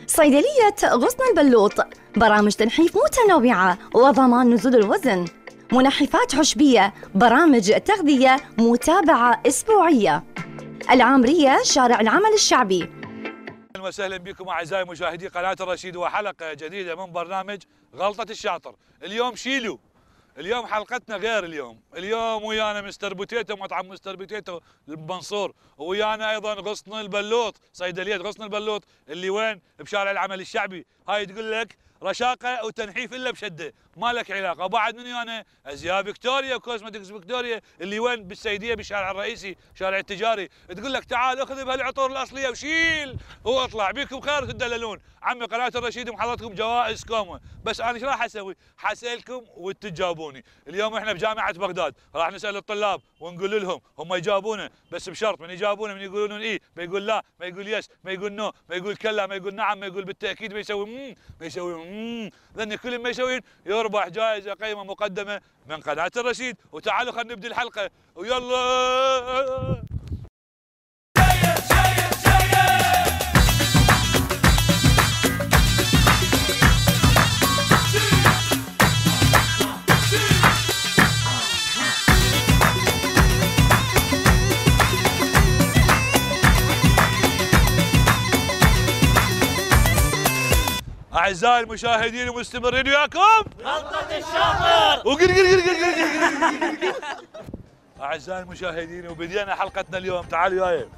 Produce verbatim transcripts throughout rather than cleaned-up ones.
صيدلية غصن البلوط، برامج تنحيف متنوعة وضمان نزول الوزن، منحفات عشبية، برامج تغذية، متابعة أسبوعية. العامرية، شارع العمل الشعبي. اهلا وسهلا بكم اعزائي مشاهدي قناه الرشيد وحلقه جديده من برنامج غلطه الشاطر. اليوم شيلو، اليوم حلقتنا غير. اليوم اليوم ويانا مستر بوتيتو، مطعم مستر بوتيتو المنصور، ويانا ايضا غصن البلوط، صيدليه غصن البلوط اللي وين؟ بشارع العمل الشعبي. هاي تقول لك رشاقه وتنحيف الا بشده، ما لك علاقه. وبعد من ويانا ازياء فيكتوريا وكوزمتكس فيكتوريا اللي وين؟ بالسيديه بالشارع الرئيسي، شارع التجاري. تقول لك تعال اخذ بهالعطور الاصليه وشيل واطلع بيكم خير تدللون. عمي قناه الرشيد محضرتكم جوائزكم، بس انا ايش راح اسوي؟ حسألكم وتجاوبوني. اليوم احنا بجامعه بغداد، راح نسال الطلاب ونقول لهم، هم يجاوبونا بس بشرط من يجاوبونا من يقولون ايه، ما يقول لا، ما يقول يس، ما يقول نو، ما يقول كلا، ما يقول نعم، ما يقول بالتاكيد، ما يسوي مم، ما يسوي مم، لان كل ما يسوين يربح جائزه قيمه مقدمه من قناه الرشيد. وتعالوا خلينا نبدا الحلقه ويلا. أعزائي المشاهدين ومستمرين وياكم غلطة الشاطر. وقر قر قر قر قر. أعزائي المشاهدين وبدينا حلقتنا اليوم. تعالوا وياي.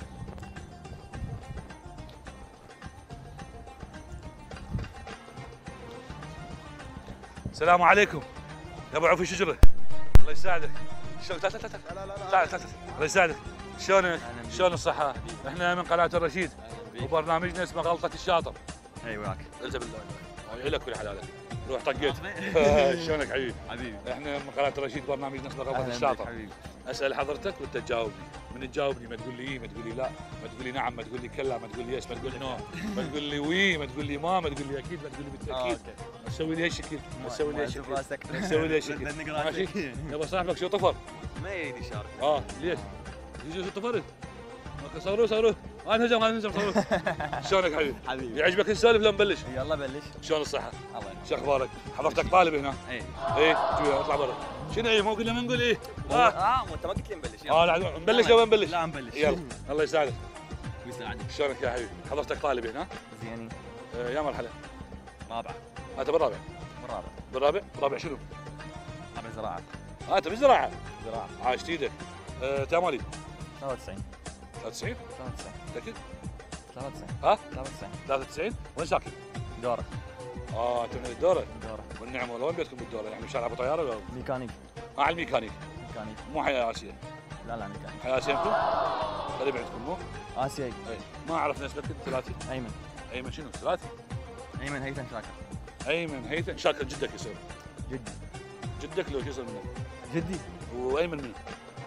السلام عليكم يا ابو عوفي شجره، الله يساعدك. شلون؟ تعال تعال تعال تعال تعال الله يساعدك. شلونك؟ شلون الصحة؟ احنا من قناة الرشيد وبرنامجنا اسمه غلطة الشاطر. اي وياك. قلت بالله يعلك ولا حلالك. روح طقيت. شلونك حبيبي؟ حبيبي. احنا من قناة الرشيد برنامجنا اسمه غلطة الشاطر. حبيبي. اسأل حضرتك وانت تجاوبني. من تجاوبني ما تقول لي اي، ما تقول لي لا، ما تقول لي نعم، ما تقول لي كلا، ما تقول لي يس، ما تقول نو، ما تقول لي وي، ما تقول لي ما، ما تقول لي اكيد، ما تقول لي بالتاكيد. تسوي لي هالشكل، تسوي لي هالشكل، تسوي لي هالشكل. ماشي؟ يابا صاحبك شو طفر؟ ما يريد يشارك. اه ليش؟ يجي شو طفرت؟ صوروه صوروه، انا هجم انا هجم صوروه. شلونك حبيبي؟ حبيبي. يعجبك السالف لا نبلش؟ يلا بلش. شلون الصحة؟ الله شو اخبارك؟ حضرتك طالب هنا؟ اي. اي جوي اطلع برا. شنو اي مو قلنا ما نقول ايه؟ اه اه انت ما قلت لي نبلش. اه لا نبلش لو ما نبلش؟ لا نبلش. يلا الله يساعدك. ويساعدك. شلونك يا حبيبي؟ حضرتك طالب هنا؟ زيني. آه يا مرحلة. رابعة. انت بالرابع؟ بالرابع. بالرابع؟ رابع شنو؟ رابع زراعة. اه انت بالزراعة؟ زراعة. عايش ايدك. آه تامالي؟ ثلاثة وتسعين. ثلاثة وتسعين؟ ثلاثة وتسعين. متأكد؟ ثلاثة وتسعين. ها؟ ثلاثة وتسعين. ثلاثة وتسعين؟ وين ساكن؟ دورة. اه انت من الدورة؟ دورة. والنعم والله. وين بيتكم بالدورة؟ يعني بشارع ابو طيارة ولا؟ ميكانيك. اه على الميكانيك. ميكانيك. مو حياة اسيا. لا لا ميكانيك. حياة اسيا يمكن؟ قريب عندكم مو؟ اسيوي. اي ما اعرف نسبتك ثلاثي. ايمن. ايمن شنو؟ ثلاثي؟ ايمن هيثم شاكر. ايمن هيثم شاكر. جدك يصير؟ جدي. جدك لو شو يصير منك؟ جدي. وايمن منو؟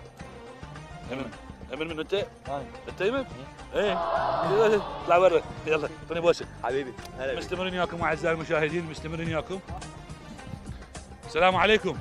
ايمن ايمن منو انت؟ انا. انت ايمن؟ ايه اطلع برا يلا اعطيني بوسه. حبيبي. هلا بك. مستمرين وياكم اعزائي المشاهدين، مستمرين وياكم. السلام عليكم.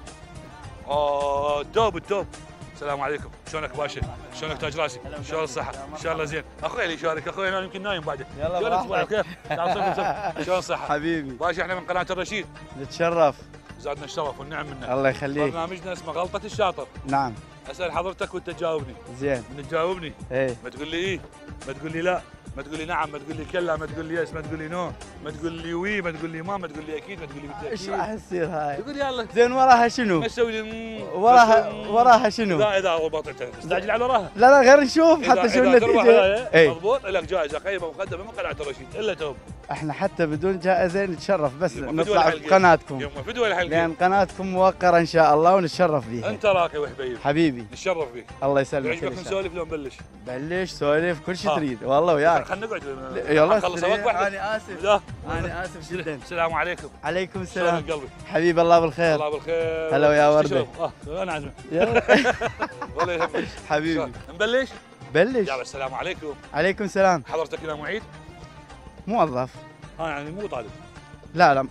اه الدوب الدوب. السلام عليكم، شلونك باشا؟ شلونك تاج راسي؟ شلون الصحة؟ ان شاء الله زين. اخوي اللي يشارك، اخوي انا يمكن نايم بعده. يلا شلونك براحتك. كيف؟ تعال صف صف. شلون الصحة؟ حبيبي باشا احنا من قناة الرشيد، نتشرف. زادنا الشرف والنعم منك. الله يخليك. برنامجنا اسمه غلطة الشاطر. نعم. اسأل حضرتك وانت تجاوبني. زين. من تجاوبني ايه. ما تقول لي ايه، ما تقول لي لا، ما تقول لي نعم، ما تقول لي كلا، ما تقول لي يس، ما تقول لي نو، ما تقول لي وي، ما تقول لي ما، ما تقول لي اكيد، ما تقول لي ايش بالتاكيد. راح تصير هاي؟ تقول يلا زين وراها شنو؟ ما تسوي لي مم، وراها بس مم. وراها شنو؟ لا اذا بطعتها استعجل على وراها. لا لا غير نشوف حتى شو إذا تربح النتيجة. هاي اي. مضبوط لك جائزه قيمه مقدمه من قناه الرشيد الا توب. احنا حتى بدون جائزة نتشرف بس يوم فدوى نطلع الحلقة. بقناتكم. يوم فدوى الحلقه لان قناتكم موقرة ان شاء الله ونتشرف بيها. انت راقي وحبيب حبيبي نتشرف بك. الله يسلمك. يعجبك كل شيء. نسولف لو نبلش؟ بلش سولف كل شيء ها. تريد والله وياك. خلينا نقعد يلا نخلص وقت واحد. انا اسف. لا انا اسف جدا. السلام عليكم. عليكم السلام. شلونك قلبي؟ حبيبي الله بالخير. الله بالخير. هلا ويا إيش وردة. تشرب؟ اه انا عازمك. يلا. ولا يهمك. حبيبي شلون؟ نبلش؟ بلش. يلا السلام عليكم. عليكم السلام. حضرتك هنا معيد؟ موظف. اه يعني مو طالب. لا لا.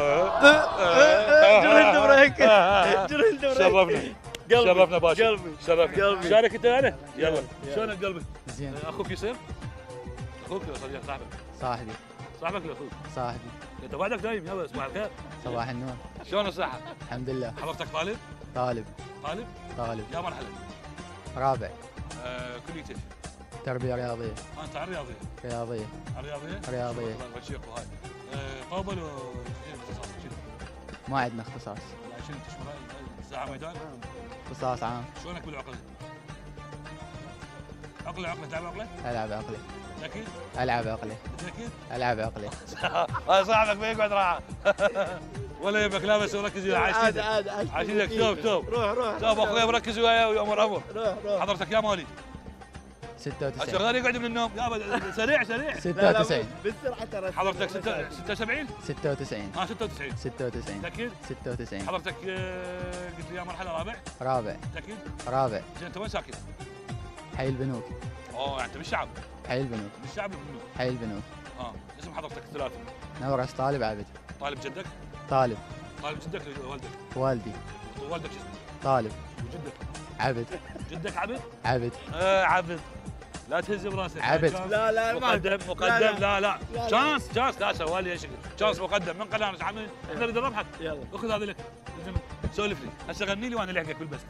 جريت بريك. جريت بريك. شرفنا. شرفنا باشا. قلبي. شرفنا. قلبي. شارك انت انا؟ يلا. يلا. شلونك قلبي؟ زين. اخوك يصير؟ اخوك ولا صديق صاحبك؟ صاحبي. صاحبك ولا اخوك؟ صاحبي. انت بعدك دايم يابا صباح الخير. صباح النور. شلون الصحة؟ الحمد لله. حضرتك طالب؟ طالب. طالب؟ طالب. يا مرحلة. رابع. آه كلية ايش؟ تربية رياضية. آه انت على الرياضية. رياضية. على الرياضية؟ رياضية. والشيخ وهاي. آه طوبل و اختصاص شنو؟ ما عندنا اختصاص. لا شنو تشمل ساعة ميدان؟ اختصاص عام. شلونك بالعقلة؟ عقلة عقلة تلعب عقلة؟ العب عقلي. اكيد؟ العب عقلي. اكيد؟ العب عقلي. هاي صاحبك بيقعد راحة. ولا يبك لابس وركز ويا عايشينك. عاد عاد عايشينك توب توب. روح روح. توب اخوي مركز وياه ويامر امر. روح روح. حضرتك يا مالي. ستة وتسعين. الشغال يقعد من النوم يابا سريع سريع. ستة وتسعين. بالسرعه ترى. حضرتك ستة ستة وسبعين؟ ستة وتسعين. اه ستة وتسعين. ستة وتسعين. تأكيد؟ ستة وتسعين. حضرتك آه، قلت لي يا مرحلة رابع؟ رابع. تأكيد؟ رابع. زين انت وين ساكن؟ حي البنوك. اوه يعني انت بالشعب، حي البنوك. بالشعب بالبنوك. حي البنوك. اه اسم حضرتك الثلاثي؟ نورس طالب عبد. طالب جدك؟ طالب. طالب جدك والدك؟ والدي. والدك شو اسمه؟ طالب. وجدك؟ عبد. جدك عبد؟ عبد. آه عبد. لا تهز براسك. عبد. لا لا ما مقدم مقدم لا لا, لا. لا. شانس شانس لا سوالي ايش شانس مقدم من قناه عامل احنا نريد نربحك. يلا اخذ هذا لك سولف لي هسه غني لي وانا لحقك بالبسته.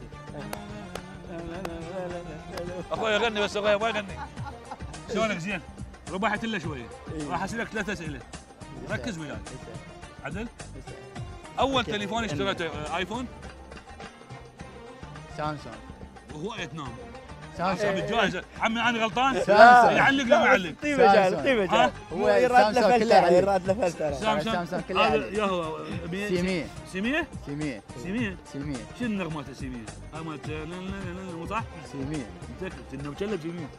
اخوي غني بس اخوي ما يغني. شلونك زين؟ ربحت الا شويه راح اسالك ثلاث اسئله ركز وياي. عدل؟ اول تليفون اشتريته ايفون؟ سامسونج. وهو يتنام سامسونج. بالجائزه عمي انا غلطان؟ سامسونج. يعلق لا ما يعلق؟ طيب مجال طيب مجال هو يراد سامسونج لفل كله ترى عليه. يراد لفل ترى. سامسونج كله هذا عليه. يا هو سيمية. سيمية؟ سيمية. سيمية؟ سيمية. شنو النغمة مالت سيمية؟ هاي مالت لا لا لا لا مو صح؟ سيمية. متأكد انه مكلب سيمية.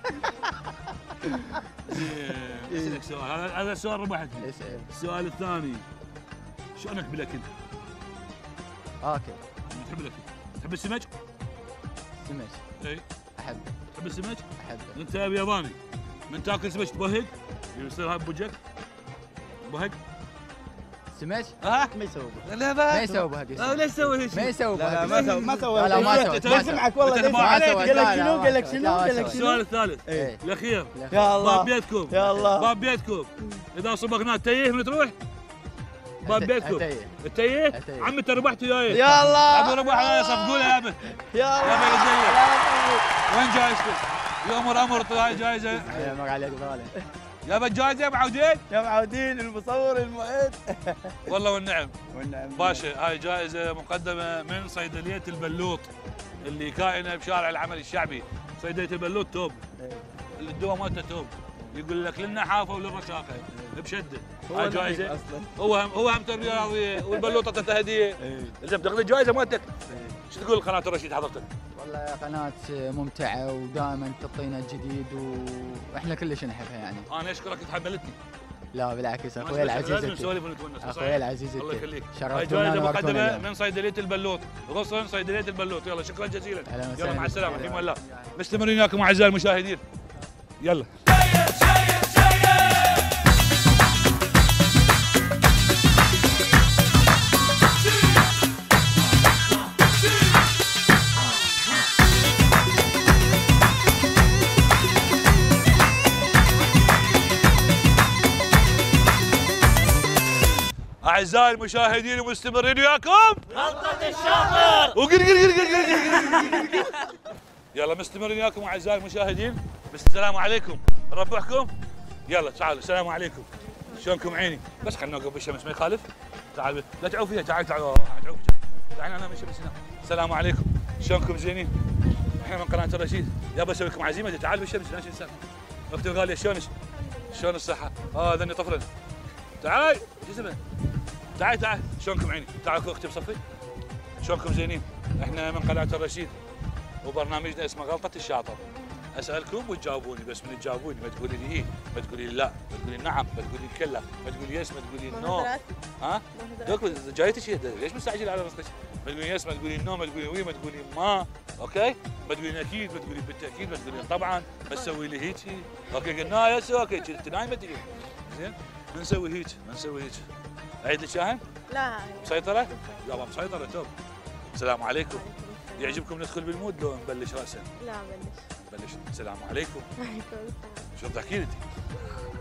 زين اسالك سؤال هذا هذا السؤال ربحتني. اسأل. السؤال الثاني شلونك بالاكل؟ اكل. تحب الاكل؟ تحب السمك؟ سمك. اي احبه. تحب السمك؟ احبه. انت بياباني من تاكل سمك تبهق؟ يصير هاي بوجهك؟ تبهق؟ سمك؟ ها؟ ما يسوي لا ما يسوي بهق. ليش تسوي هيك؟ ما يسوي لا لا بهق. ما سوى ما سوى لا لا ما سوى. لا يسمعك والله أنت تبغى يسمعك. عليك. قال لك لا، لا، شنو ما قال لك سوى. شنو لا، ما قال لك سوى. السؤال شنو الثالث إيه. الاخير يا الله باب بيتكم يا الله باب بيتكم اذا صبغناه تيه من تروح باب بيتكم أتيه. التيه أتيه. عمي انت ربحت وياي يا الله ابو ربح وياي صفقوا له يا ابي يا يا الله ابي الدنيا يا وين جايزتك؟ يامر امر هاي جايزه يا مر عليك بالي. يا ابي الجايزه معودين يا معودين المصور المعد والله والنعم والنعم باشا هاي جائزه مقدمه من صيدليه البلوط اللي كائنه بشارع العمل الشعبي صيدليه البلوط توب الدواء مالته توب يقول لك للنحافه وللرشاقه بشده هاي جائزه اصلا هو هم هو هم تربيه رياضيه والبلوطه تحت هديه لازم تاخذ الجائزه مالتك شو تقول قناه الرشيد حضرتك؟ والله قناة ممتعة ودائما تعطينا جديد واحنا كلش نحبها يعني. انا اشكرك انت حملتني لا بالعكس اخوي لازم العزيز نسولف ونتونس اخوي العزيز الله يخليك هاي شرفتونا جائزه ونورتونا مقدمه اليوم. من صيدليه البلوط غصن صيدليه البلوط يلا شكرا جزيلا أهلا يلا وسهلا. مع السلامه في امان الله مستمرين وياكم اعزائي المشاهدين يلا اعزائي المشاهدين ومستمرين وياكم غلطة الشاطر وقر قر قر قر قر قر يلا مستمرين وياكم اعزائي المشاهدين بس السلام عليكم نربحكم يلا تعالوا السلام عليكم شلونكم عيني بس خلينا نوقف بالشمس ما يخالف تعال لا تعوا فيها تعال تعال تعال تعال انا بالشمس هنا السلام عليكم شلونكم زينين احنا من قناه الرشيد يابا اسوي لكم عزيمه تعال بالشمس لا شو السالفه اختي الغاليه شلونك شلون الصحه اه ذني طفله تعال شو اسمه تعال تعال شلونكم عيني تعال اختي بصفي شلونكم زينين احنا من قناه الرشيد وبرنامجنا اسمه غلطه الشاطر اسالكم وتجاوبوني بس من تجاوبوني ما تقولي لي ايه ما تقولي لي لا ما تقولي نعم ما تقولي كلا ما تقولي يس ما تقولي نو ها دوك جايتك شيء ليش مستعجل على رزقك ما تقولي يس ما تقولي نو ما تقولي وي ما تقولي ما اوكي ما تقولي اكيد ما تقولي بالتاكيد ما تقولي طبعا ما تسوي لي هيك اوكي قلنا يس اوكي انت نايمه تجي زين ما نسوي هيك ما نسوي هيك اعيد لك شاهن لا مسيطره يابا مسيطره توب السلام عليكم يعجبكم ندخل بالمود لو نبلش راسا لا بلش نبلش السلام عليكم عليكم السلام شو بتحكي لي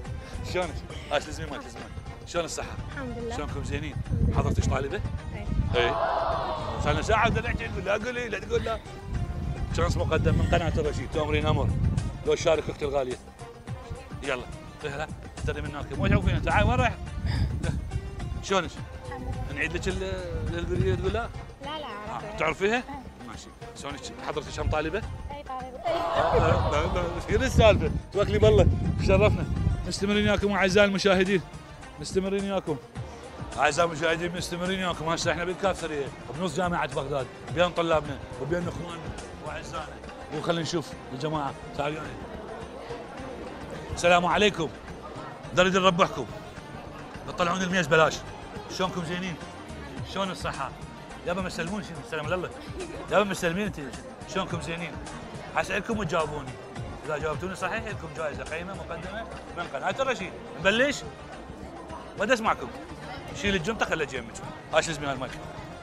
شلونك؟ هاي تلزمين ما تلزمين. شلون الصحة؟ الحمد لله. شلونكم زينين؟ حضرتك طالبة؟ اي. اي. صار لنا ساعة بدنا نحكي نقول لا قولي لا تقول لا. شانس مقدم من قناة الرشيد تؤمرين امر. لو شارك اختي الغالية. يلا هلا ترى منك مو تعرفين تعال وين رايح؟ شلونك؟ نعيد لك البريه تقول لا؟ لا لا آه. تعرفيها؟ ماشي. شلونك حضرتك هم طالبة؟ اي طالبة. شنو السالفة؟ توكلي بالله شرفنا. مستمرين وياكم اعزائي المشاهدين. مستمرين وياكم. اعزائي المشاهدين مستمرين وياكم هسه احنا بالكاثريه بنص جامعة بغداد بين طلابنا وبين اخواننا واعزائنا وخلينا نشوف الجماعة تعالوا. السلام عليكم. نريد نربحكم. تطلعون الميز بلاش. شلونكم زينين؟ شلون الصحة؟ يابا مسلمون شنو؟ السلام الله. يابا مسلمين انت شلونكم زينين؟ حسألكم وتجاوبوني. إذا جاوبتوني صحيح لكم جائزة قيمة مقدمة من قناة الرشيد. نبلش؟ بدي اسمعكم. شيل الجنطة خلي جيمك. هاي شو اسمها المايك؟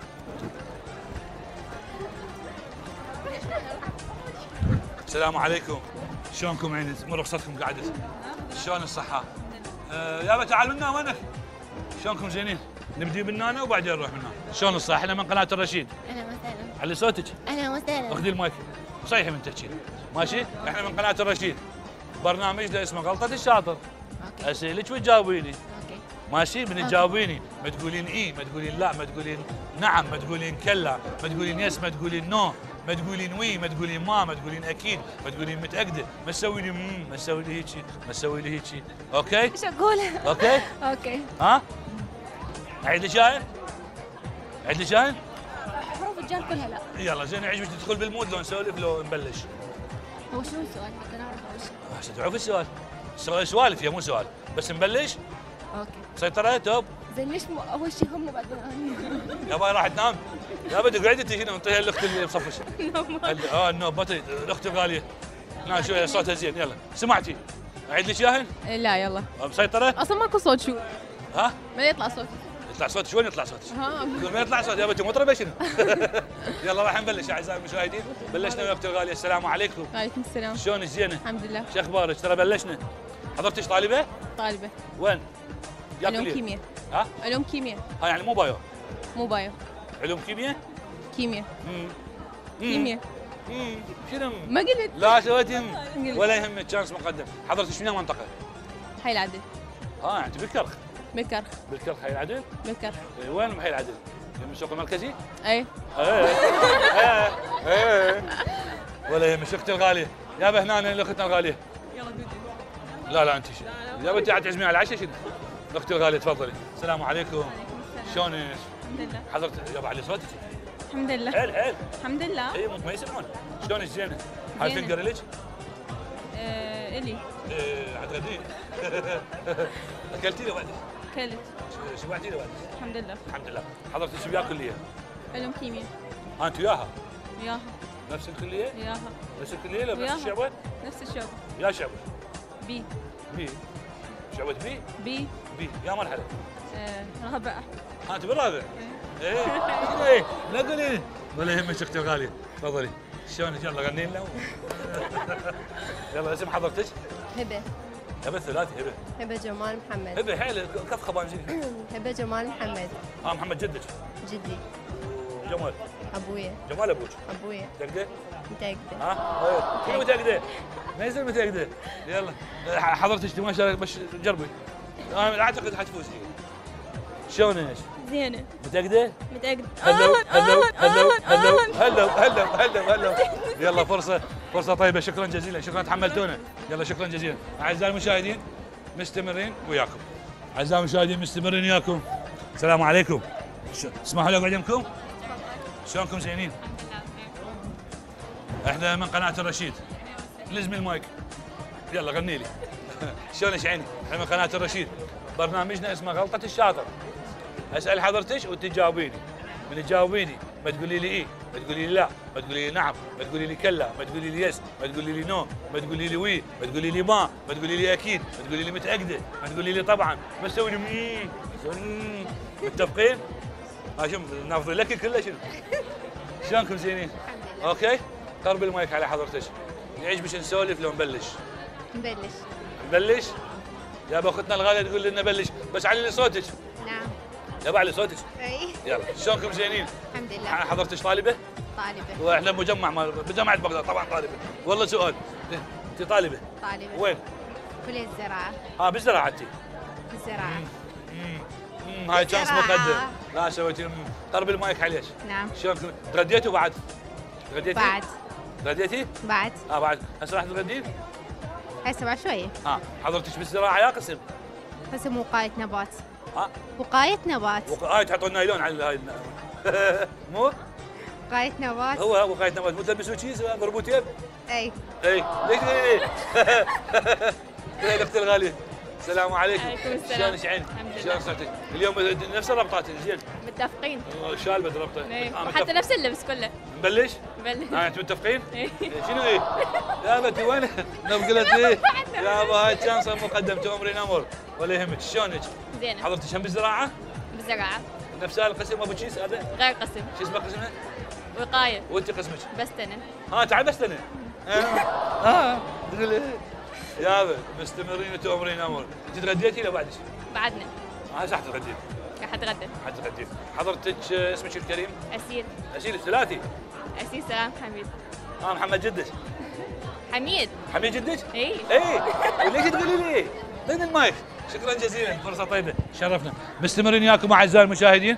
السلام عليكم. شلونكم عيني؟ من رخصتكم قعدت. شلون الصحة؟ آه يابا تعال منا وينك؟ شلونكم زينين؟ نبدي بالنانا وبعدين نروح من هنا. شلون الصحة؟ احنا من قناة الرشيد. اهلا وسهلا. علي صوتك. اهلا وسهلا. اخذي المايك. صيحي من تحكي. ماشي؟ احنا من قناة الرشيد. برنامجنا اسمه غلطة الشاطر. اوكي. اسالك وتجاوبيني. اوكي. ماشي؟ من تجاوبيني، ما تقولين اي، ما تقولين لا، ما تقولين نعم، ما تقولين كلا، ما تقولين يس، ما تقولين نو، ما تقولين وي، ما تقولين ما، ما تقولين اكيد، ما تقولين متاكده، ما تسوي لي مم، ما تسوي لي هيجي، ما تسوي لي هيجي، اوكي؟ ايش اقول؟ اوكي؟ اوكي. ها؟ اعيد لك اياها؟ اعيد لك اياها؟ حروف الجر كلها لا. يلا زين عجبك تدخل بالمود لو نسولف لو نبلش؟ هو شنو السؤال؟ حتى نعرف اول شيء. هسه تعرف السؤال. السؤال سوالف يا مو سؤال، بس نبلش؟ اوكي. مسيطرة توب؟ زين ليش مو اول شيء هم بعدين انا؟ يابا راح تنام؟ يابا تقعدي انت هنا انطيها الاخت اللي مصفشه. اه النوم بطل الاخت الغاليه. نام شويه صوتها زين يلا سمعتي؟ اعيد لك اياها؟ لا يلا مسيطرة؟ اصلا ماكو صوت شو ها؟ ما يطلع صوت. يطلع صوتك شلون يطلع صوتك؟ ها يقول ما يطلع صوت يابا انت مطربه شنو؟ يلا راح نبلش اعزائي المشاهدين، بلشنا ويا اختي الغاليه. السلام عليكم. وعليكم السلام. شلونك زينه؟ الحمد لله. شو اخبارك؟ ترى بلشنا. حضرتك طالبه؟ طالبه وين؟ يا علوم كلية. كيمياء. ها؟ علوم كيمياء ها يعني مو بايو. مو بايو. علوم كيمياء؟ كيمياء امم كيمياء. امم شنو؟ ما قلت. لا سويتي هم. قلت. ولا يهمك شانس مقدم. حضرتك شنو منطقه؟ حي العدل. ها انت بالكرخ. بالكرخ. بالكرخ حي العدل؟ بالكرخ. إيه، وين حي العدل؟ من السوق المركزي؟ اي. ايه ايه ايه ولا يهمك اختي الغاليه. يابا هنا اختنا الغاليه. يلا دودي. لا لا انت شو؟ يابا انت تعزمين على العشاء شنو؟ اختي الغاليه تفضلي. السلام عليكم. شلونك؟ الحمد لله. حضرتك يابا علي صوتك. الحمد لله. حيل حيل. الحمد لله. اي ما يسمعون. شلونك زينه؟ هاي زينة. فنجر لك؟ آه الي. ايه حتغدين. اكلتي له بعد؟ كلت. شبعتي له بعد؟ الحمد لله. الحمد لله. حضرتك شو ويا كليه؟ علوم كيمياء. ها انت وياها؟ وياها. نفس الكليه؟ وياها. نفس الكليه ولا نفس وياها. الشعبه؟ نفس الشعب. يا شعبه. بي. بي. شعبه بي؟ بي. بي يا مرحبا. آه رابعه. ها انت بالرابع؟ ايه شنو ايه؟ لا قولي ولا يهمك اختي الغاليه، تفضلي. شلونك يلا غني لنا. يلا اسم حضرتك؟ هبة. هبه ثلاثي هبه. هبة جمال محمد. هبه حيل كف خبان زين. هبة جمال محمد. اه محمد جدك. جدي. جمال. أبويا. جمال ابوك. أبويا. تقدر؟ متأكدة. ها؟ ايه شنو متأكدة؟ ما يصير متأكدة. يلا حضرتك تبغى شارك بس جربي. انا اعتقد حتفوزي. شلونك؟ زينه. متأكدة؟ متأكد. هلو هلو هلو هلو هلو هلو هلو هلو. يلا فرصة فرصة طيبة. شكرا جزيلا، شكرا تحملتونا. يلا شكرا جزيلا. أعزائي المشاهدين مستمرين وياكم. أعزائي المشاهدين مستمرين وياكم. السلام عليكم. اسمحوا لي أقعد يمكم؟ شلونكم زينين؟ احنا من قناة الرشيد. لزمي المايك. يلا غني لي. شلونك عيني؟ احنا من قناة الرشيد. برنامجنا اسمه غلطة الشاطر. اسأل حضرتك وانت تجاوبيني. من تجاوبيني ما تقولي لي ايه، ما تقولي لي لا، ما تقولي لي نعم، ما تقولي لي كلا، ما تقولي لي يس، ما تقولي لي نو، ما تقولي لي وي، ما تقولي لي ما، ما تقولي لي اكيد، ما تقولي لي متأكدة، ما تقولي لي طبعا، ما تسوي لي مم. متفقين؟ ها شوف نافضي لك كله شنو؟ شلونكم زينين؟ اوكي؟ قرب المايك على حضرتك. يعجبك نسولف لو نبلش؟ نبلش. نبلش؟ يا اختنا الغاليه تقول لنا بلش بس علي لي صوتك. نعم. يا علي صوتك. اي. يلا شلونكم زينين؟ الحمد لله. حضرتش طالبه؟ طالبة. واحنا مجمع مال بجامعه بغداد طبعا طالبه. والله سؤال انت طالبه؟ طالبة. وين؟ كلية الزراعة. اه بالزراعه انت؟ الزراعة. امم هاي شانس مقدم. لا سويتي قرب المايك عليش. نعم. شلونكم؟ تغديتوا بعد؟ تغديتي؟ بعد. تغديتي؟ بعد. اه بعد هسه راح تغدين؟ هسه بعد شوية. اه حضرتك بالزراعه يا قسم؟ قسم وقاية نبات. ها؟ وقاية نبات. هاي تحطون نايلون على هاي مو؟ وقاية نبات. هو هو وقاية نبات مو تلبسوا شيز مربوطين؟ اي. اي ليش ليه؟ اختي الغاليه السلام عليكم. عليكم السلام. شلونك عين؟ الحمد لله. شلون صحتك؟ اليوم نفس الربطات زين؟ متفقين. شالبه ربطه. إيه. آه، وحتى متفق- نفس اللبس كله. نبلش؟ بلش. اه انتم متفقين؟ إيه. شنو ايه؟ يا بنتي وين؟ نقلت ايه؟ يابا هاي شانسر مقدم تأمرين امر ولا يهمك شلونك؟ زينة. حضرتك هم بالزراعه؟ بالزراعة. نفس هذا القسم ابو تشيس هذا؟ غير قسم. شو اسمه قسمه؟ وقاية. وانت قسمك؟ بستنة. ها تعال بس انا اه تقول ايه؟ يابا مستمرين تؤمرين امر، انت تغديتي ولا بعدش؟ بعدنا. هاي صح تغدين، راح اتغدى. حتغدين. حضرتك آه، اسمك الكريم؟ أسيل. اسيل الثلاثي؟ أسيل سلام حميد. اه محمد جدك؟ حميد. حميد جدك؟ اي. اي وليش تقولي لي ايه؟ بين المايك، شكرا جزيلا فرصة طيبة، شرفنا. مستمرين وياكم اعزائي المشاهدين.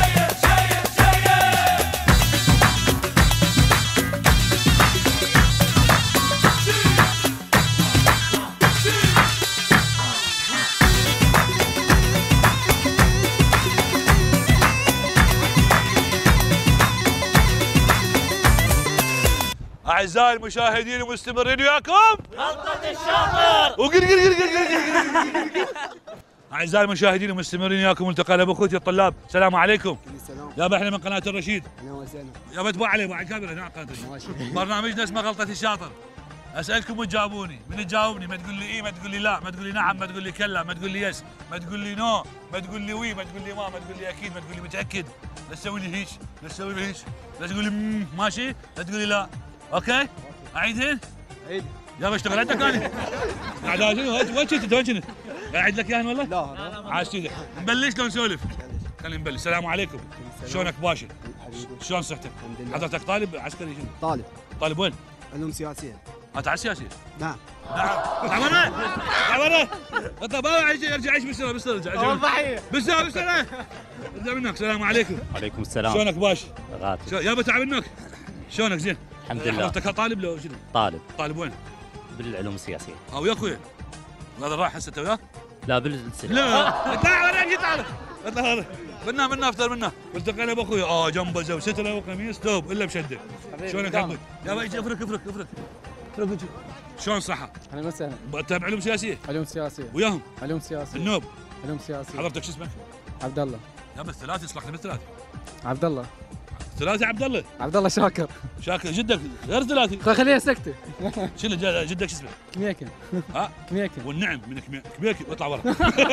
أعزائي المشاهدين ومستمرين وياكم غلطة الشاطر وقر قر قر قر قر قر. أعزائي المشاهدين ومستمرين وياكم ملتقى بأخوتي الطلاب، السلام عليكم. السلام. يابا احنا من قناة الرشيد. اهلا وسهلا. يابا اتبع علي بعد الكاميرا هنا قناة الرشيد. برنامجنا اسمه غلطة الشاطر. أسألكم وتجاوبوني، من تجاوبني ما تقول لي إيه، ما تقول لي لا، ما تقول لي نعم، ما تقول لي كلا، ما تقول لي يس، ما تقول لي نو، ما تقول لي وي، ما تقول لي ما، ما تقول لي أكيد، ما تقول لي متأكد. لا تسوي لي هيك، لا تسوي لي هيك، لا تقول لي مم، ماشي، لا تقول لي لا. أوكي؟ أعيدهن؟ عيد. يابا اشتغل عندك انا. قاعد شنو وين كنت وين كنت؟ قاعد لك اياهن والله؟ لا عاش كذا. نبلش لو نسولف؟ خلينا نبلش. السلام عليكم. شلونك باشا؟ حبيبي. شلون صحتك؟ الحمد لله. حضرتك طالب عسكري شنو؟ طالب طالب وين؟ علوم سياسيه. انت على السياسي؟ نعم. نعم. اطلع برا اطلع برا اطلع برا ارجع عيش بالسنه بالسنه ارجع ضحيه. بالسنه بالسنه ارجع منك. السلام عليكم. عليكم السلام. شلونك باشا؟ غاتي. شو- يابا تعال منك. شلونك زين؟ الحمد لله. حضرتك طالب لو شنو؟ طالب طالب وين؟ بالعلوم السياسية. اه ويا اخويا. هذا راح هسه وياك؟ لا بالسلم. لا اطلع ورا جيت تعال اطلع ورا منا منا افطر منا والتقينا باخوي اه جنبه زو ستره وقميص توب الا بشده. شلونك حبيبي؟ يا بيجي افرك افرك افرك افرك وجهك. شلون صحة؟ اهلا وسهلا. تتابع علوم سياسية؟ علوم سياسيه. وياهم؟ علوم سياسيه. النوب. علوم سياسيه. حضرتك شو اسمك؟ عبد الله. يا بس ثلاثة يصلح لي ثلاثة. عبد الله. ثلاثة عبد الله. عبد الله شاكر. شاكر جدك غير ثلاثة. خليها سكته. شنو جد- جدك شو اسمه؟ كميكن. ها؟ كميكن. والنعم من كمي- كميكي اطلع برا.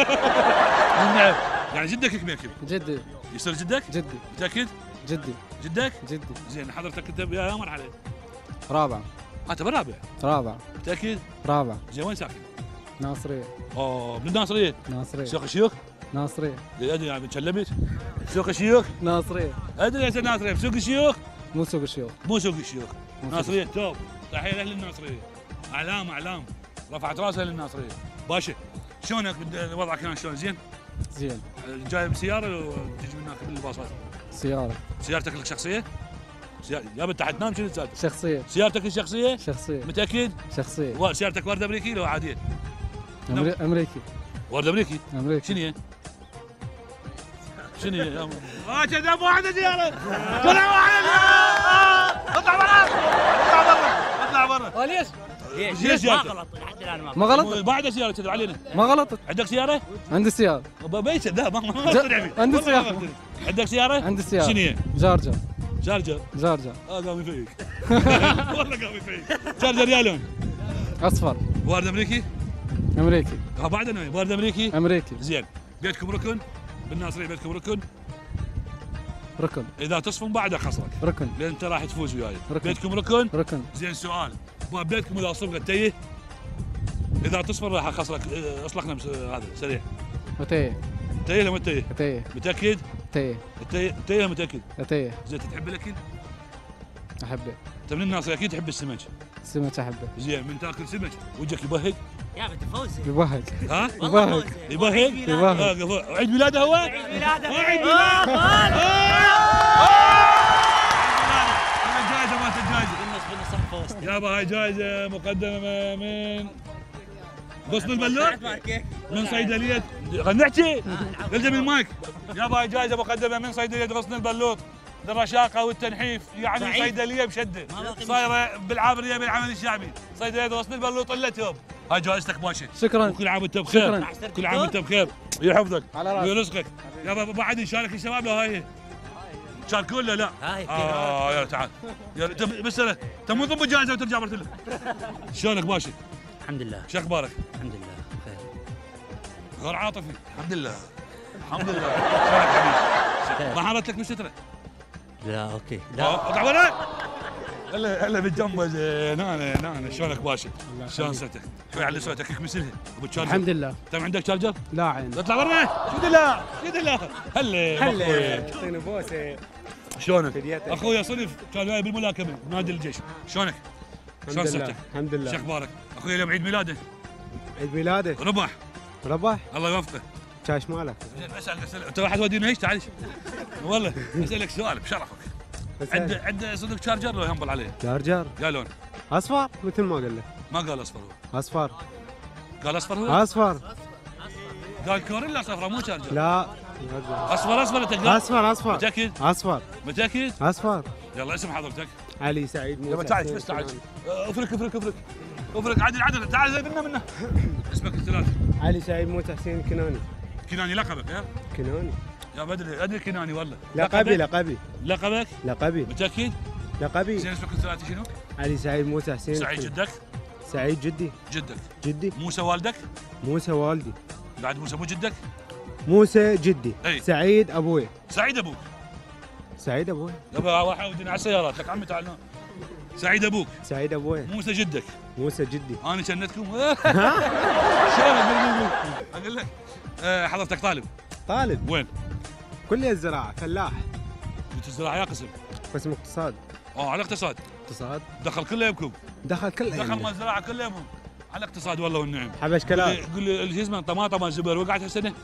والنعم يعني جدك كميكي جدي. يصير جدك؟ جدي. متأكد؟ جدي. جدك؟ جدي. زين حضرتك انت يا مرحلة. رابع. انت بالرابع. رابع. متأكد؟ رابع. زين وين ساكن؟ ناصريه. اوه من الناصرية. ناصريه. سوق الشيوخ؟ ناصريه. ادري يعني تشلبت؟ سوق الشيوخ؟ ناصريه. ادري يا سيد ناصرية سوق الشيوخ؟ مو سوق الشيوخ. مو سوق الشيوخ. مو سوق ناصرية توب. تحية لاهل الناصرية. اعلام اعلام. رفعت راسها للناصرية. باشا شلونك بد- وضعك كان شلون زين؟ زين. جاي بسيارة لو تجي من هناك بالباصات؟ سياره. سيارتك لك شخصية؟ سيارة يا انت حتنام شنو سالفة؟ شخصيه. سيارتك الشخصية؟ شخصيه. متأكد؟ شخصيه. و- سيارتك وردة امريكي لو عادية؟ أمري- امريكي. وردة امريكي؟ امريكي. شنو هي؟ شنو هي؟ اه كذا ابو واحدة زيارة كذا واحدة زيارة اطلع برا اطلع برا اطلع برا ليش؟ ليش ما سيارتك؟ غلط لحد الان ما ما غلط. بعد سيارة كذا علينا ما غلطت. عندك سيارة؟ عندي سياره. بيت لا ما ما ج- اقتنع فيه عندي والله سيارة. ما أقتنع. عندك سيارة؟ عندي سياره. شنو هي؟ جارجر. شارجر جارجر. اه قام يفيق والله قام يفيق شارجر يا لون اصفر. وارد امريكي؟ امريكي. اه بعد انا وارد امريكي؟ امريكي. زين بيتكم ركن؟ بالناصرية بيتكم ركن؟ ركن. اذا تصفن بعدها خسرك ركن. لان انت راح تفوز وياي ركن. بيتكم ركن؟ ركن. زين سؤال باب بيتكم اذا صبغت تيه؟ اذا اذا تصفر راح اخسرك. اصلحنا هذا سريع. وتيه تيه ولا تيه؟ تيه متاكد؟ تيه تيه تيه متاكد؟ تيه. زين تحب الاكل؟ احبه. انت من الناس اكيد تحب السمك. السمك احبه. زين من تاكل سمك وجهك يبهق؟ يا بنت فوزي يبهج. ها؟ يبهج. يبهق؟ يبهج. عيد ميلاده هو؟ عيد ميلاده عيد ميلاده الجائزه مالت الجائزه بالنص بالنص صف فوزت. يابا هاي جائزه مقدمه من غصن البلوط من صيدليه. خلينا نحكي الزم المايك. يابا هاي جائزه مقدمه من صيدليه غصن البلوط للرشاقه والتنحيف، يعني سعيد. صيدليه بشده ما باقي صايره بالعامريه بالعمل الشعبي، صيدليه غصن البلوط الا توب. هاي جائزتك باشا. شكرا. وكل عام وانت بخير. شكراً. كل عام وانت بخير ويحفظك على راسي. ويرزقك. يابا بعد نشارك الشباب. لا هاي شاركوا ولا لا؟ هاي اه يلا تعال يلا انت بس انت مو ضم الجائزه وترجع مرتلك. شلونك باشا؟ الحمد لله شو اخبارك؟ الحمد لله بخير. غير عاطفي. الحمد لله الحمد لله. شلونك حبيبي؟ ما حارت لك بالستره؟ لا اوكي لا لا اطلع ولا هلا هلا بالجنب. زين انا انا شلونك باشا؟ شلون صوتك؟ شوي على صوتك هيك مثلها ابو تشارجر. الحمد لله. انت عندك شارجر؟ لا عين. اطلع برا. شد الله شد الله. هلا هلا اخوي اعطيني بوسه. شلونك؟ فديتك. اخويا صنف كان وياي بالملاكمه بنادي الجيش. شلونك؟ شلون صحتك؟ الحمد شو لله. اخبارك؟ اخوي اليوم عيد ميلاده. عيد ميلاده. ربح ربح. الله يوفقه. كاش مالك. زين اسالك اسالك انت راح تودينا ايش؟ تعال والله اسالك سؤال بشرفك. عنده عنده صدق شارجر لو ينبل عليه؟ جارجر. يا لون؟ اصفر مثل ما قال لك. ما قال اصفر هو. اصفر. قال اصفر هو؟ اصفر. قال كوريلا صفراء مو شارجر. لا. اصفر اصفر انت قال؟ اصفر اصفر. متاكد؟ اصفر. متاكد؟ اصفر. يلا اسم حضرتك. علي سعيد موسى. يلا تعال بس تعال. افرك افرك افرك افرك عدل عدل تعال زي منا منا. اسمك الثلاثي. علي سعيد موسى حسين الكناني. كناني لقبك ها؟ كناني. يا بدري ادري كناني والله. لقبي لقبي لقبك؟ لقبي متاكد؟ لقبي. زين اسمك الثلاثي شنو؟ علي سعيد موسى حسين. سعيد جدك؟ سعيد جدي. جدك. جدي. موسى والدك؟ موسى والدي. بعد موسى مو جدك؟ موسى جدي. أي. سعيد ابوي. سعيد ابوك. سعيد ابوي. يابا واحد ودنا على السيارات لك عمي تعال هنا. سعيد ابوك. سعيد ابوي. موسى جدك. موسى جدي. انا شنتكم. شلون اقول اقول لك آه، حضرتك طالب طالب. وين؟ كلية الزراعة فلاح. قلت الزراعه يا قسم. قسم اقتصاد. اه على اقتصاد. اقتصاد. دخل كله يمكم. دخل كل دخل مال الزراعه كله يمهم. على اقتصاد والله والنعم. حبش قول كلام. لي قول لي شو اسمه طماطم مال زبير وقعت هالسنه؟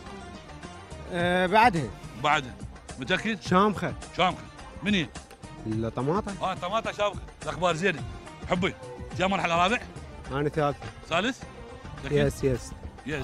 آه بعدها بعدها. متاكد؟ شامخة. شامخه. من هي؟ الطماطم. اه طماطم شامخه. الاخبار زينه. حبي. يا مرحله رابع؟ انا ثالثة. ثالث؟ متأكد؟ يس يس. يس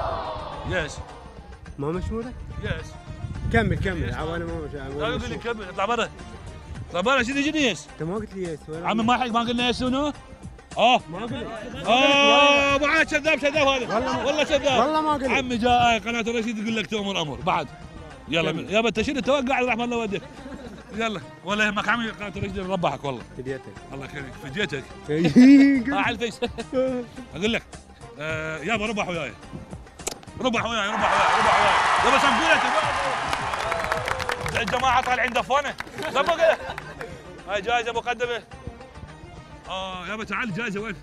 يس ما مشمولك؟ يس. كمل كمل عواني ما مش لا عواني يقول لي مشمول. كمل اطلع برا. اطلع برا شنو يجيني يس؟ انت ما قلت لي يس ولا عمي ما حق ما قلنا يس شنو؟ اه ما قلت. اه بعد كذاب كذاب هذا والله- والله كذاب والله ما قلت. عمي جاء قناه الرشيد يقول لك تؤمر امر بعد يلا من. يابا انت شنو توقع رحم الله وديك يلا ولا يهمك عمي قناه الرشيد ربحك والله فديتك. الله يخليك فديتك اه على الفيس اقول لك آه يابا ربح وياي ربح وياي ربح وياي ربح وياي يابا سبقوا الجماعه طالعين دفونه سبقوا هاي جائزه مقدمه اه يابا تعال جائزه وين؟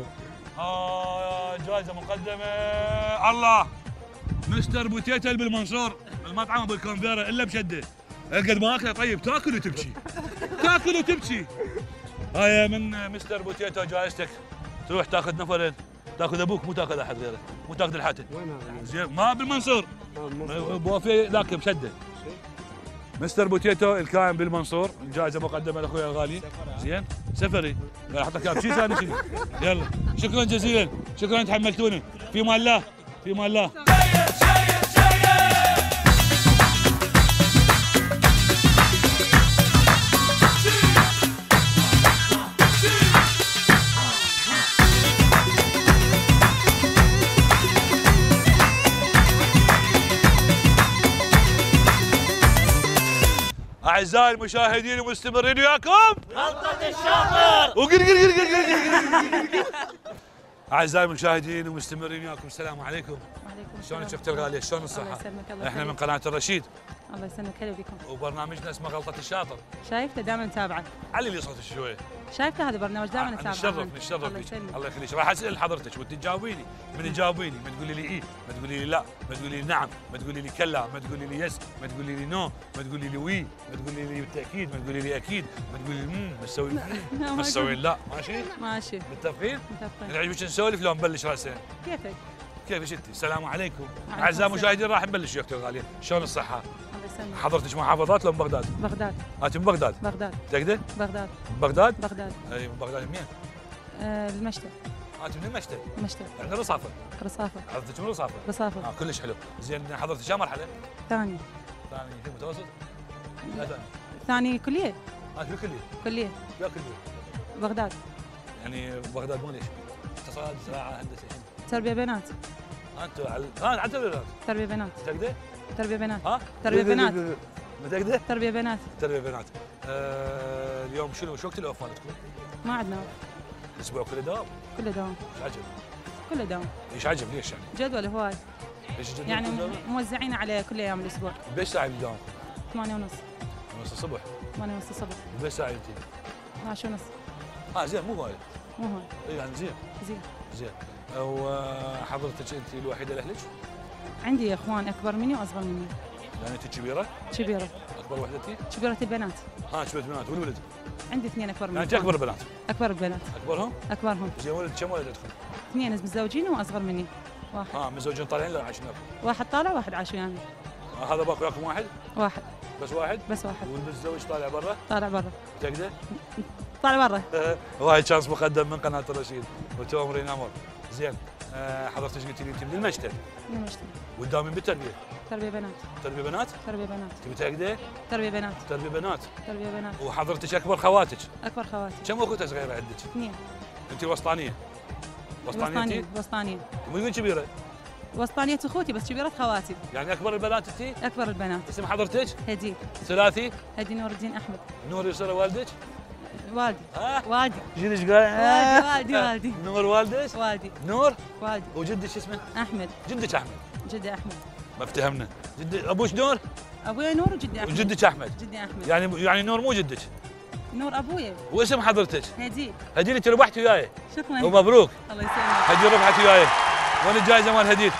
اه جائزه مقدمه الله مستر بوتيتل بالمنصور المطعم ابو الكونفيرا الا بشده قد ما اكله طيب تاكل وتبكي تاكل وتبكي هاي من مستر بوتيتو جائزتك تروح تاخذ نفرين تاخذ ابوك مو تاخذ احد غيره مو تاخذ الحاتم وين هذا؟ زين ما بالمنصور آه، المنصور. بوفي ذاك بشده مستر بوتيتو الكائن بالمنصور الجائزه مقدمه لاخوي الغالي زين سفري احط لك اياها بشي ثاني شنو يلا شكرا جزيلا شكرا تحملتونا في مال الله في مال الله أعزائي المشاهدين مستمرين وياكم غلطة الشاطر وقر قر قر قر قر قر اعزائي المشاهدين ومستمرين وياكم السلام عليكم. وعليكم السلام. شلونك اختي الغاليه؟ شلون الله الصحه؟ يسلمك. الله احنا من يخليك. قناه الرشيد الله يسلمك. هلا بكم. وبرنامجنا اسمه غلطه الشاطر. شايفته دائما نتابعه. علي لي صوتك شويه. شايفته هذا برنامج دائما نتابعه. نتشرف نتشرف الله بك. يسلمك. الله يخليك. راح اسال حضرتك وانت تجاوبيني، من تجاوبيني ما تقولي لي اي، ما تقولي لي لا، ما تقولي لي نعم، ما تقولي لي كلا، ما تقولي لي يس، ما تقولي لي نو، ما تقولي لي وي، ما تقولي لي بالتاكيد، ما تقولي لي اكيد، ما تقولي لي امم، ما تسوي لا، ما تسوي لا، ماشي؟ ماشي. متفقين؟ متفقين. يعجبك نسولف لو نبلش راسا؟ كيفك؟ كيفك انت؟ السلام عليكم. وعليكم اعزائي السلام. المشاهدين راح نبلش يا اختي الغاليه، شلون الصحه؟ الله يسلمك. حضرتك محافظات لو من بغداد؟ بغداد. انت من بغداد؟ بغداد. تقدر؟ بغداد. بغداد؟ بغداد. اي من بغداد منين؟ آه المشتى. انت من المشتى؟ المشتى. يعني رصافه. رصافة. حضرتك من رصافه؟ رصافة. اه كلش حلو. زين حضرتك شو مرحله؟ ثاني. ثاني في متوسط؟ لا ثاني. ثاني كلية. انت في كليه؟ كلية. لا كليه. بغداد. يعني بغداد مو ليش؟ اقتصاد، زراعه، هندسه شنو؟ تربية بنات. انت على ها على التلفزيون تربية بنات. تقدر؟ تربية بنات. ها؟ تربية بنات. ما تقدر؟ تربية بنات. تربيه بنات. آه اليوم شنو وش وقت الاوف مالتكم؟ ما عندنا الاسبوع كله دوام؟ كله دوام. ايش عجب؟ كله دوام. ايش عجب ليش يعني؟ جدول هواي. ايش الجدول يعني كله دوام؟ موزعين على كل ايام الاسبوع. بيش ساعه الدوام؟ ثمانية ونص. نص الصبح. ثمانية ونص الصبح. بيش ساعه انت؟ اثنا عشر ونص. اه زين مو هواي. مو هواي. اي يعني زين. زين. زين. وحضرتك انت الوحيده لاهلك؟ عندي اخوان اكبر مني واصغر مني. يعني انت كبيره؟ كبيرة. اكبر وحده انت؟ كبيرة البنات. ها شبت بنات والولد؟ عندي اثنين اكبر مني. يعني انت اكبر البنات؟ اكبر البنات. اكبرهم؟ اكبرهم. زين ولد كم ولد عندكم؟ اثنين متزوجين واصغر مني. واحد. ها متزوجين طالعين لا عايشين لكم؟ واحد طالع واحد عاش ويانا. آه هذا باقي وياكم واحد؟ واحد. بس واحد؟ بس واحد. والمتزوج طالع برا؟ طالع برا. تقدر؟ طالع برا. وهاي شانس مقدم من قناه الرشيد وتومرين امر. زين آه حضرتك قلت لي انت من المشتى من المشتى. وتداومين بالتربيه؟ تربية بنات. تربيه بنات؟ تربية بنات. تبي تقدر؟ تربية بنات. تربيه بنات. تربية بنات. وحضرتك اكبر خواتك؟ اكبر خواتي. كم اخوته صغيره عندك؟ اثنين. انت الوسطانيه؟ وسطانيه انت؟ وسطانية. مو يقول كبيره؟ وسطانية اخوتي بس كبيرة خواتي. يعني اكبر البنات انت؟ اكبر البنات. اسم حضرتك؟ هدي. ثلاثي؟ هدي نور الدين احمد. نور يسر والدك؟ والدي. ها؟ والدي. شنو ايش قال؟ والدي والدي والدي. نور والدك؟ والدي. نور؟ والدي. وجدك شو اسمه؟ احمد. جدك احمد. جدي احمد. ما افتهمنا. جد ابوش نور؟ ابويا نور وجدي احمد. وجدك احمد. جدي احمد. يعني يعني نور مو جدك. نور ابويا. واسم حضرتك؟ هدي. هديل انت ربحت وياي. شكرا. ومبروك. الله يسلمك. هديل ربحت وياي. وين الجائزه مال هديل؟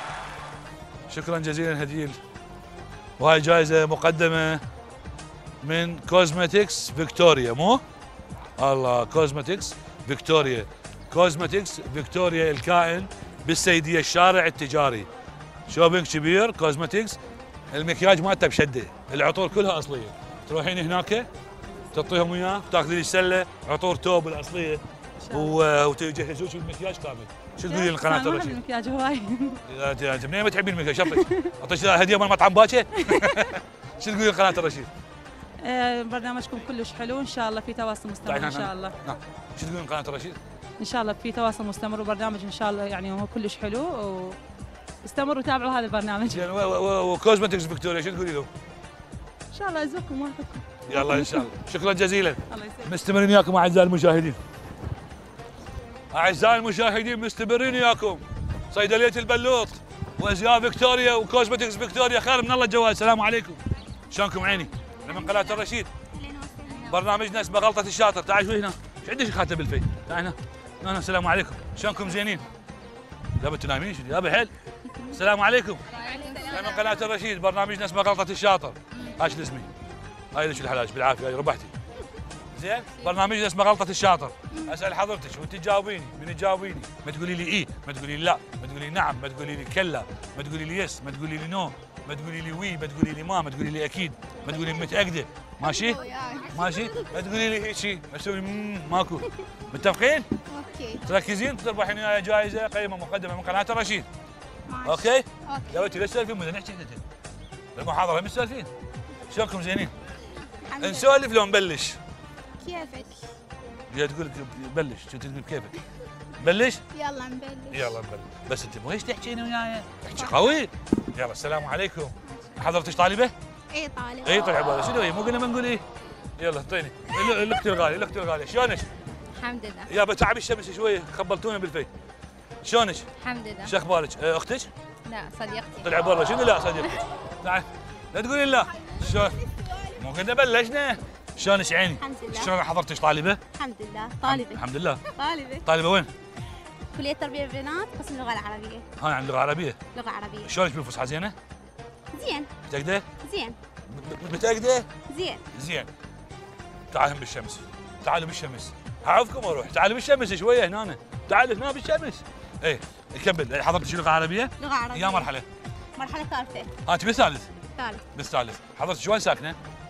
شكرا جزيلا هديل. وهاي جائزه مقدمه من كوزمتكس فيكتوريا مو؟ الله كوزمتكس فيكتوريا. كوزمتكس فيكتوريا الكائن بالسيديه الشارع التجاري. شوبينج كبير كوزمتكس. المكياج مالته بشده، العطور كلها اصليه. تروحين هناك تعطيهم اياه، تاخذين السله عطور توب الاصليه وتجهزوك بالمكياج كامل. شو تقولين لقناه الرشيد؟ المكياج هواي. انت انت منين ما تحبين المكياج؟ شرطك اعطيك هديه مال مطعم باكر؟ شو تقولين لقناه الرشيد؟ آه، برنامجكم كلش حلو ان شاء الله في تواصل مستمر ان شاء الله. نعم. شو تقولين قناه الرشيد؟ ان شاء الله في تواصل مستمر وبرنامج ان شاء الله يعني هو كلش حلو واستمروا تابعوا هذا البرنامج. زين وكوزمتكس فيكتوريا شو تقولي له؟ ان شاء الله ازوركم واحدكم. يلا ان شاء الله. شكرا جزيلا. الله يسلمك. مستمرين وياكم اعزائي المشاهدين. اعزائي المشاهدين مستمرين وياكم. صيدليه البلوط وازياء فيكتوريا وكوزمتكس فيكتوريا. خير من الله الجوال. السلام عليكم. شلونكم عيني؟ انا من قناه الرشيد. برنامجنا اسمه غلطه الشاطر. تعال شوي هنا. ايش عندك خاتم بالفي؟ تعال هنا. هنا السلام عليكم. شلونكم زينين؟ لا انتم نايمين شنو؟ يا بحل. السلام عليكم. انا من قناه الرشيد. برنامجنا اسمه غلطه الشاطر. هاي شو اسمي؟ هاي ليش الحلاج بالعافيه هاي ربحتي. زين برنامجنا اسمه غلطه الشاطر. اسال حضرتك وانت تجاوبيني، من تجاوبيني ما تقولي لي اي، ما تقولي لي لا، ما تقولي لي نعم، ما تقولي لي كلا، ما تقولي لي يس، ما تقولي لي نو، ما تقولي لي وي، ما تقولي لي ما، ما تقولي لي اكيد، ما تقولي لي متاكده. ماشي؟ ماشي؟ ما تقولي لي هيك شيء، اسوي ماكو. متفقين؟ اوكي. تركزين تربحين وياي جائزه قيمه مقدمه من قناه الرشيد. ماشي. اوكي؟ اوكي. يا بنتي ليش تسولفين؟ بدنا نحكي بالمحاضره مش تسولفين؟ شلونكم زينين؟ الحمد لله. نسولف لو نبلش؟ كيفك؟ هي تقول لك بلش، شو تقول كيفك؟ بلش؟ يلا نبلش. يلا نبلش، بس انت مو هيك تحكين وياي، احكي قوي. يلا السلام عليكم. حضرتك طالبه؟ اي طالب. اي طلع بالي، شنو هي؟ مو قلنا ما نقول ايه؟ يلا اعطيني، الاختي الغاليه، الاختي الغاليه، شلونك؟ الحمد لله. يا بتعب الشمس شويه، خبلتونا بالفي. شلونك؟ الحمد لله. شو اخبارك؟ آه، اختك؟ لا صديقتي. طلع برا شنو لا صديقتك؟ تعال لا تقولي لا. شلون؟ مو كنا بلشنا. شلونك عيني؟ الحمد لله. شلون حضرتك طالبه؟ الحمد لله طالبة. الحمد لله. طالبة. طالبه وين؟ كلية تربية بنات قسم اللغة العربية. هاي عن لغه عربيه. لغة عربية. شلونك بالفصحى زينه؟ زين. متأكدة؟ زين. ب- متأكدة؟ زين. زين. تعال بالشمس. تعالوا بالشمس. هعوفكم واروح، تعالوا بالشمس شويه هنا. تعالوا هنا بالشمس. ايه نكمل. حضرتك شو لغه عربيه؟ لغة عربية. يا مرحله؟ مرحلة ثالثة. ها تبي ثالث؟ ثالث. بالثالث. حضرتك وين ساكنه؟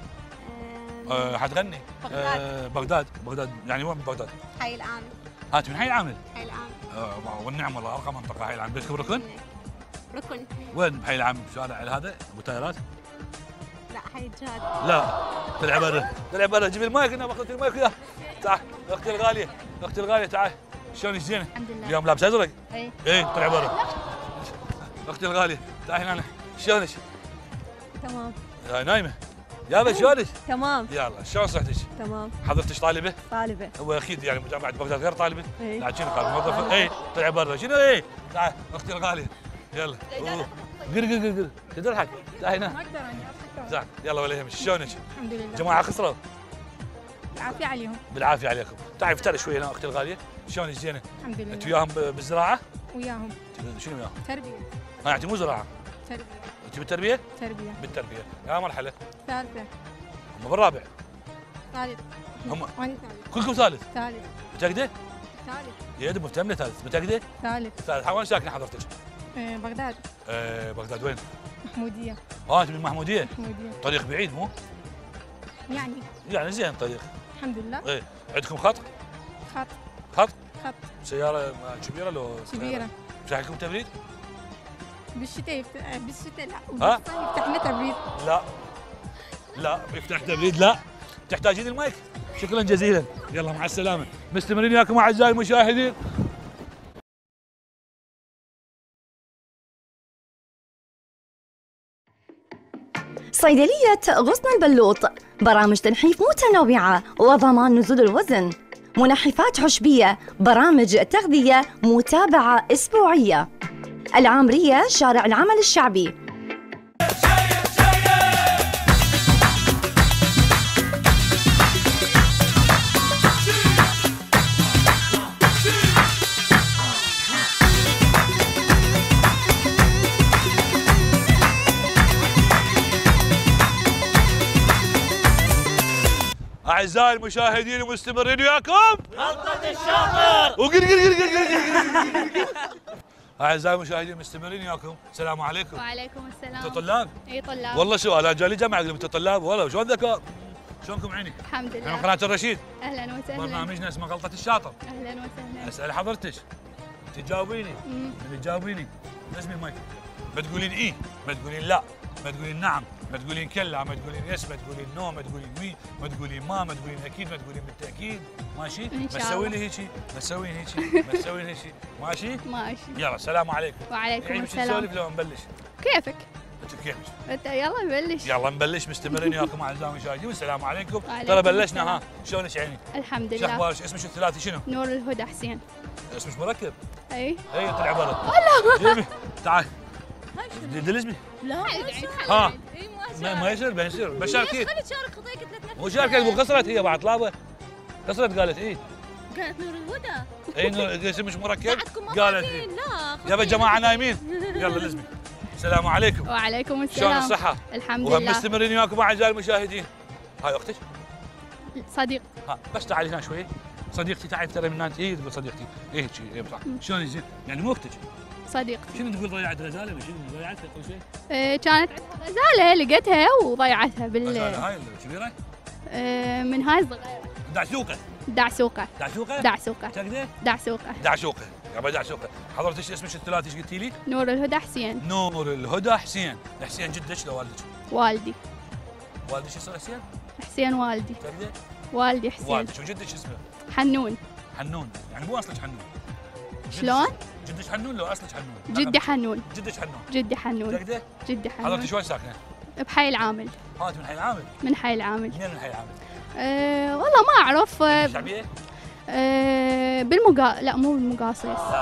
أم، أه حتغني؟ بغداد. أه بغداد، بغداد يعني وين بغداد؟ حي العام. ها انت من حي العامل؟ حي العام. أه والنعم والله ارقى منطقه حي العامل. بيتكم ركن؟ ركن. وين بحي العامل؟ شارع هذا ابو تايرات؟ لا حي الجهاد. لا طلع برا، طلع برا. جيب المايك هنا باخذ المايك وياه. تعال اختي الغاليه، اختي الغاليه تعال. شلونك زينه؟ الحمد لله. اليوم لابس ازرق؟ اي. ايه طلع برا. اختي الغاليه تعال هنا. شلونك؟ تمام. هاي نايمه. يابا شلونك؟ تمام. يلا شلون صحتك؟ تمام. حضرتش طالبه؟ طالبة. هو اكيد يعني جامعه بغداد غير طالبه؟ اي. لا شنو قال موظفه؟ اي طلع برا. شنو ايه؟ تعال اختي الغاليه. يلا أوه. قر قر قر قر تضحك. تعال هنا. ما اقدر اني اضحك. تعال يلا ولا يهمك. شلونك؟ الحمد لله. جماعه خسروا. العافية عليهم. بالعافيه عليكم. تعال افتري شوي هنا اختي الغاليه. شلونك زينه؟ الحمد لله. انت وياهم ب- بالزراعه؟ وياهم. شنو وياهم؟ تربية. ما يعني مو زراعه. تربية. انت بالتربيه؟ تربية. بالتربيه. يا مرحله. ثالثة. هم بالرابع. ثالث. هم وأنا ثالث. كلكم ثالث. ثالث. متأكدة؟ ثالث. يا دوب مفتهمنا ثالث. متأكدة؟ ثالث. ثالث. وين ساكنه حضرتك؟ آه، بغداد. آه بغداد وين؟ محمودية. اه انت من المحموديه؟ محمودية. طريق بعيد مو؟ يعني يعني زين طريق. الحمد لله. ايه عندكم خط؟ خط. خط؟ خط. سيارة كبيرة لو كبيرة. مش لكم تبريد؟ بالشتاء يفتح بالشتاء لا ها؟ وبالصيف يفتح لنا تبريد. لا لا يفتح تبريد لا. تحتاجين المايك؟ شكرا جزيلا. يلا مع السلامة. مستمرين وياكم أعزائي المشاهدين. صيدلية غصن البلوط، برامج تنحيف متنوعة وضمان نزول الوزن، منحفات عشبية، برامج تغذية، متابعة أسبوعية. العامرية، شارع العمل الشعبي. أعزائي المشاهدين ومستمرين وياكم غلطة الشاطر وقر قر قر قر قر قر. أعزائي المشاهدين مستمرين وياكم. السلام عليكم. وعليكم السلام. أنتم طلاب؟ اي طلاب. والله سؤال أنا جالي جامعة أنتم طلاب والله شلون ذكاء؟ شلونكم عيني؟ الحمد من لله. قناة الرشيد. اهلا وسهلا. برنامجنا اسمه غلطة الشاطر. اهلا وسهلا. أسأل حضرتك تجاوبيني مم. من تجاوبيني نسمي المايك. ما تقولين إي، ما تقولين لا، ما تقولين نعم، ما تقولين كلا، ما تقولين يس، ما تقولين نو، ما تقولين وي، ما تقولين ما، ما تقولين اكيد، ما تقولين بالتاكيد. ماشي؟ إن ما شاء تسوين الله. هيجي، ما تسوين هيجي، ما تسوين هيجي. ماشي؟ ماشي. يلا السلام عليكم. وعليكم يعني مش السلام. نسولف لو نبلش؟ كيفك؟ انت كيفك؟ انت يلا نبلش. يلا نبلش مستمرين وياكم اعزائي المشاهدين والسلام عليكم. وعليكم ترى بلشنا ها، السلام. شلونك عيني؟ الحمد شو لله. اخبارك؟ اسمك الثلاثي شنو؟ نور الهدى حسين. اسمك مركب؟ اي. اي طلع برا. جيبي تعال. دلزمي. لا ها ما, ما يصير بنصير بشاركيك. خلي تشارك خطيك ثلاث نفس. مو شاركت مو قصرت هي بعد طلابه. قصرت قالت اي. قالت نور الهدى. اي نور اسمك مركب بعدكم قالت اي. لا يا جماعه نايمين. يلا لزمي. السلام عليكم. وعليكم السلام. شلون الصحه؟ الحمد وهم لله. مستمرين وياكم اعزائي المشاهدين. هاي اختك؟ صديق. ها بس تعالي هنا شوي. صديقتي تعالي ترى من هنا اي تقول صديقتي اي شي اي صح. شلون زين؟ يعني مو اختك؟ صديقتي. شنو تقول ضيعت غزاله شنو ضيعتها كل شيء؟ آه، كانت عندها غزاله لقيتها وضيعتها بال غزاله هاي الكبيره؟ آه، من هاي الصغيره. دعسوقه. دعسوقه. دعسوقه؟ دعسوقه. تقدر؟ دعسوقه. دعسوقه يابا دعسوقه. حضرتك ايش اسمك الثلاثي ايش قلتي لي؟ نور الهدى حسين. نور الهدى حسين. حسين جدك لو والدك؟ والدي. والدك شو اسمه حسين؟ حسين والدي. تقدر؟ والدي حسين. والدك وجدك شو اسمه؟ حنون. حنون يعني مو اصلك حنون. شلون؟ جدك حنون لو اصلك حنون؟ جدي حنون. جدك حنون. جدي حنون. تقدر؟ جدي حضرتك حنون. شوين ساكنه؟ بحي العامل. هات من حي العامل. من حي العامل. منين من حي العامل؟ أه والله ما اعرف. أه شعبيه؟ أه بالمقا لا مو بالمقاصص. لا.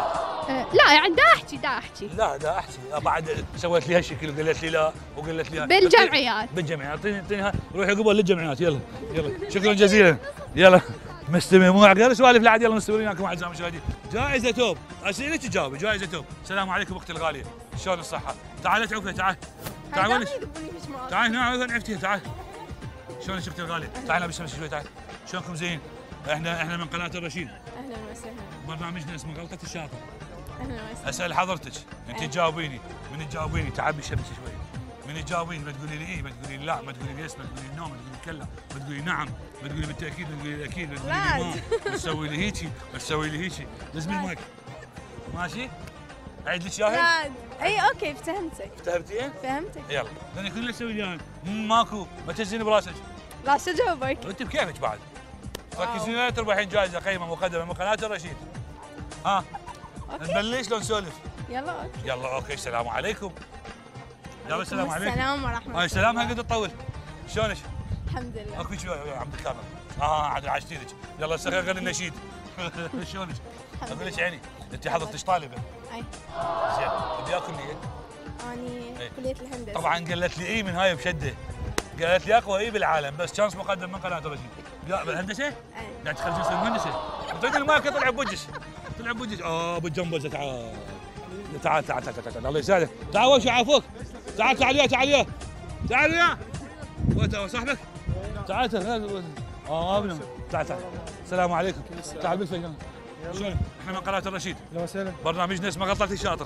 أه لا يعني دا احكي دا احكي لا دا احكي بعد سويت لي هالشكل وقالت لي لا وقالت لي بالجمعيات بالجمعيات اعطيني اعطيني روحي قبل للجمعيات يلا يلا شكرا جزيلا يلا مستمع مو غير سوالف لا عاد يلا مستمرين معكم اعزائي المشاهدين جائزه توب اسئلتك تجاوبي جائزه توب السلام عليكم اختي الغاليه شلون الصحه تعالي تعوفي تعال تعال وينك تعال هنا وين عرفتيها تعال شلونك اختي الغاليه تعال بس شوي تعال شلونكم زين احنا احنا من قناه الرشيد اهلا وسهلا برنامجنا اسمه غلطه الشاطر اهلا وسهلا اسال حضرتك انت أه. تجاوبيني من تجاوبيني تعبي الشمس شوي من تجاوبيني ما تقولي لي ايه ما تقولي لي لا ما تقولي لي يس ما تقولي لي نو ما تقولي لي كلا ما تقولي لي نعم ما تقولي لي بالتاكيد ما تقولي لي اكيد ما تقولي لي ما ما تسوي لي هيجي ما تسوي لي هيجي لازم المايك ماشي اعيد لك اياها لا اي اوكي فهمتك فهمتيها فهمتك يلا لان كل تسوي لي انا ماكو ما تهزيني براسك لا شو جاوبك وانت بكيفك بعد ركزين لا تربحين جائزه قيمه مقدمه من قناه الرشيد ها اوكي نبلش لو نسولف يلا اوكي يلا اوكي السلام عليكم يلا السلام عليكم السلام ورحمه الله هاي السلام هل قد تطول شلونك؟ الحمد لله اكو شوي عم الكاميرا اه عاد عشتي لك يلا شغل النشيد شلونك؟ اقول لك عيني انت حضرتك طالبه اي زين بدي اكل لي اني إيه. كليه الهندسه طبعا قالت لي اي من هاي بشده قالت لي اقوى اي بالعالم بس شانس مقدم من قناه الرشيد لا بالهندسه؟ اي قاعد تخرجين تصير مهندسه اعطيني المايك طلع بوجهك طلع بوجهك اه بالجنبوزه تعال تعال تعال تعال تعال الله يساعدك تعال وش عافوك تعال تعال يا تعال يا تعال يا وانت صاحبك تعال تعال اه ابني تعال تعال السلام عليكم تعال بالفيلم شلونك؟ احنا من قناه الرشيد اهلا وسهلا برنامجنا اسمه غلطة الشاطر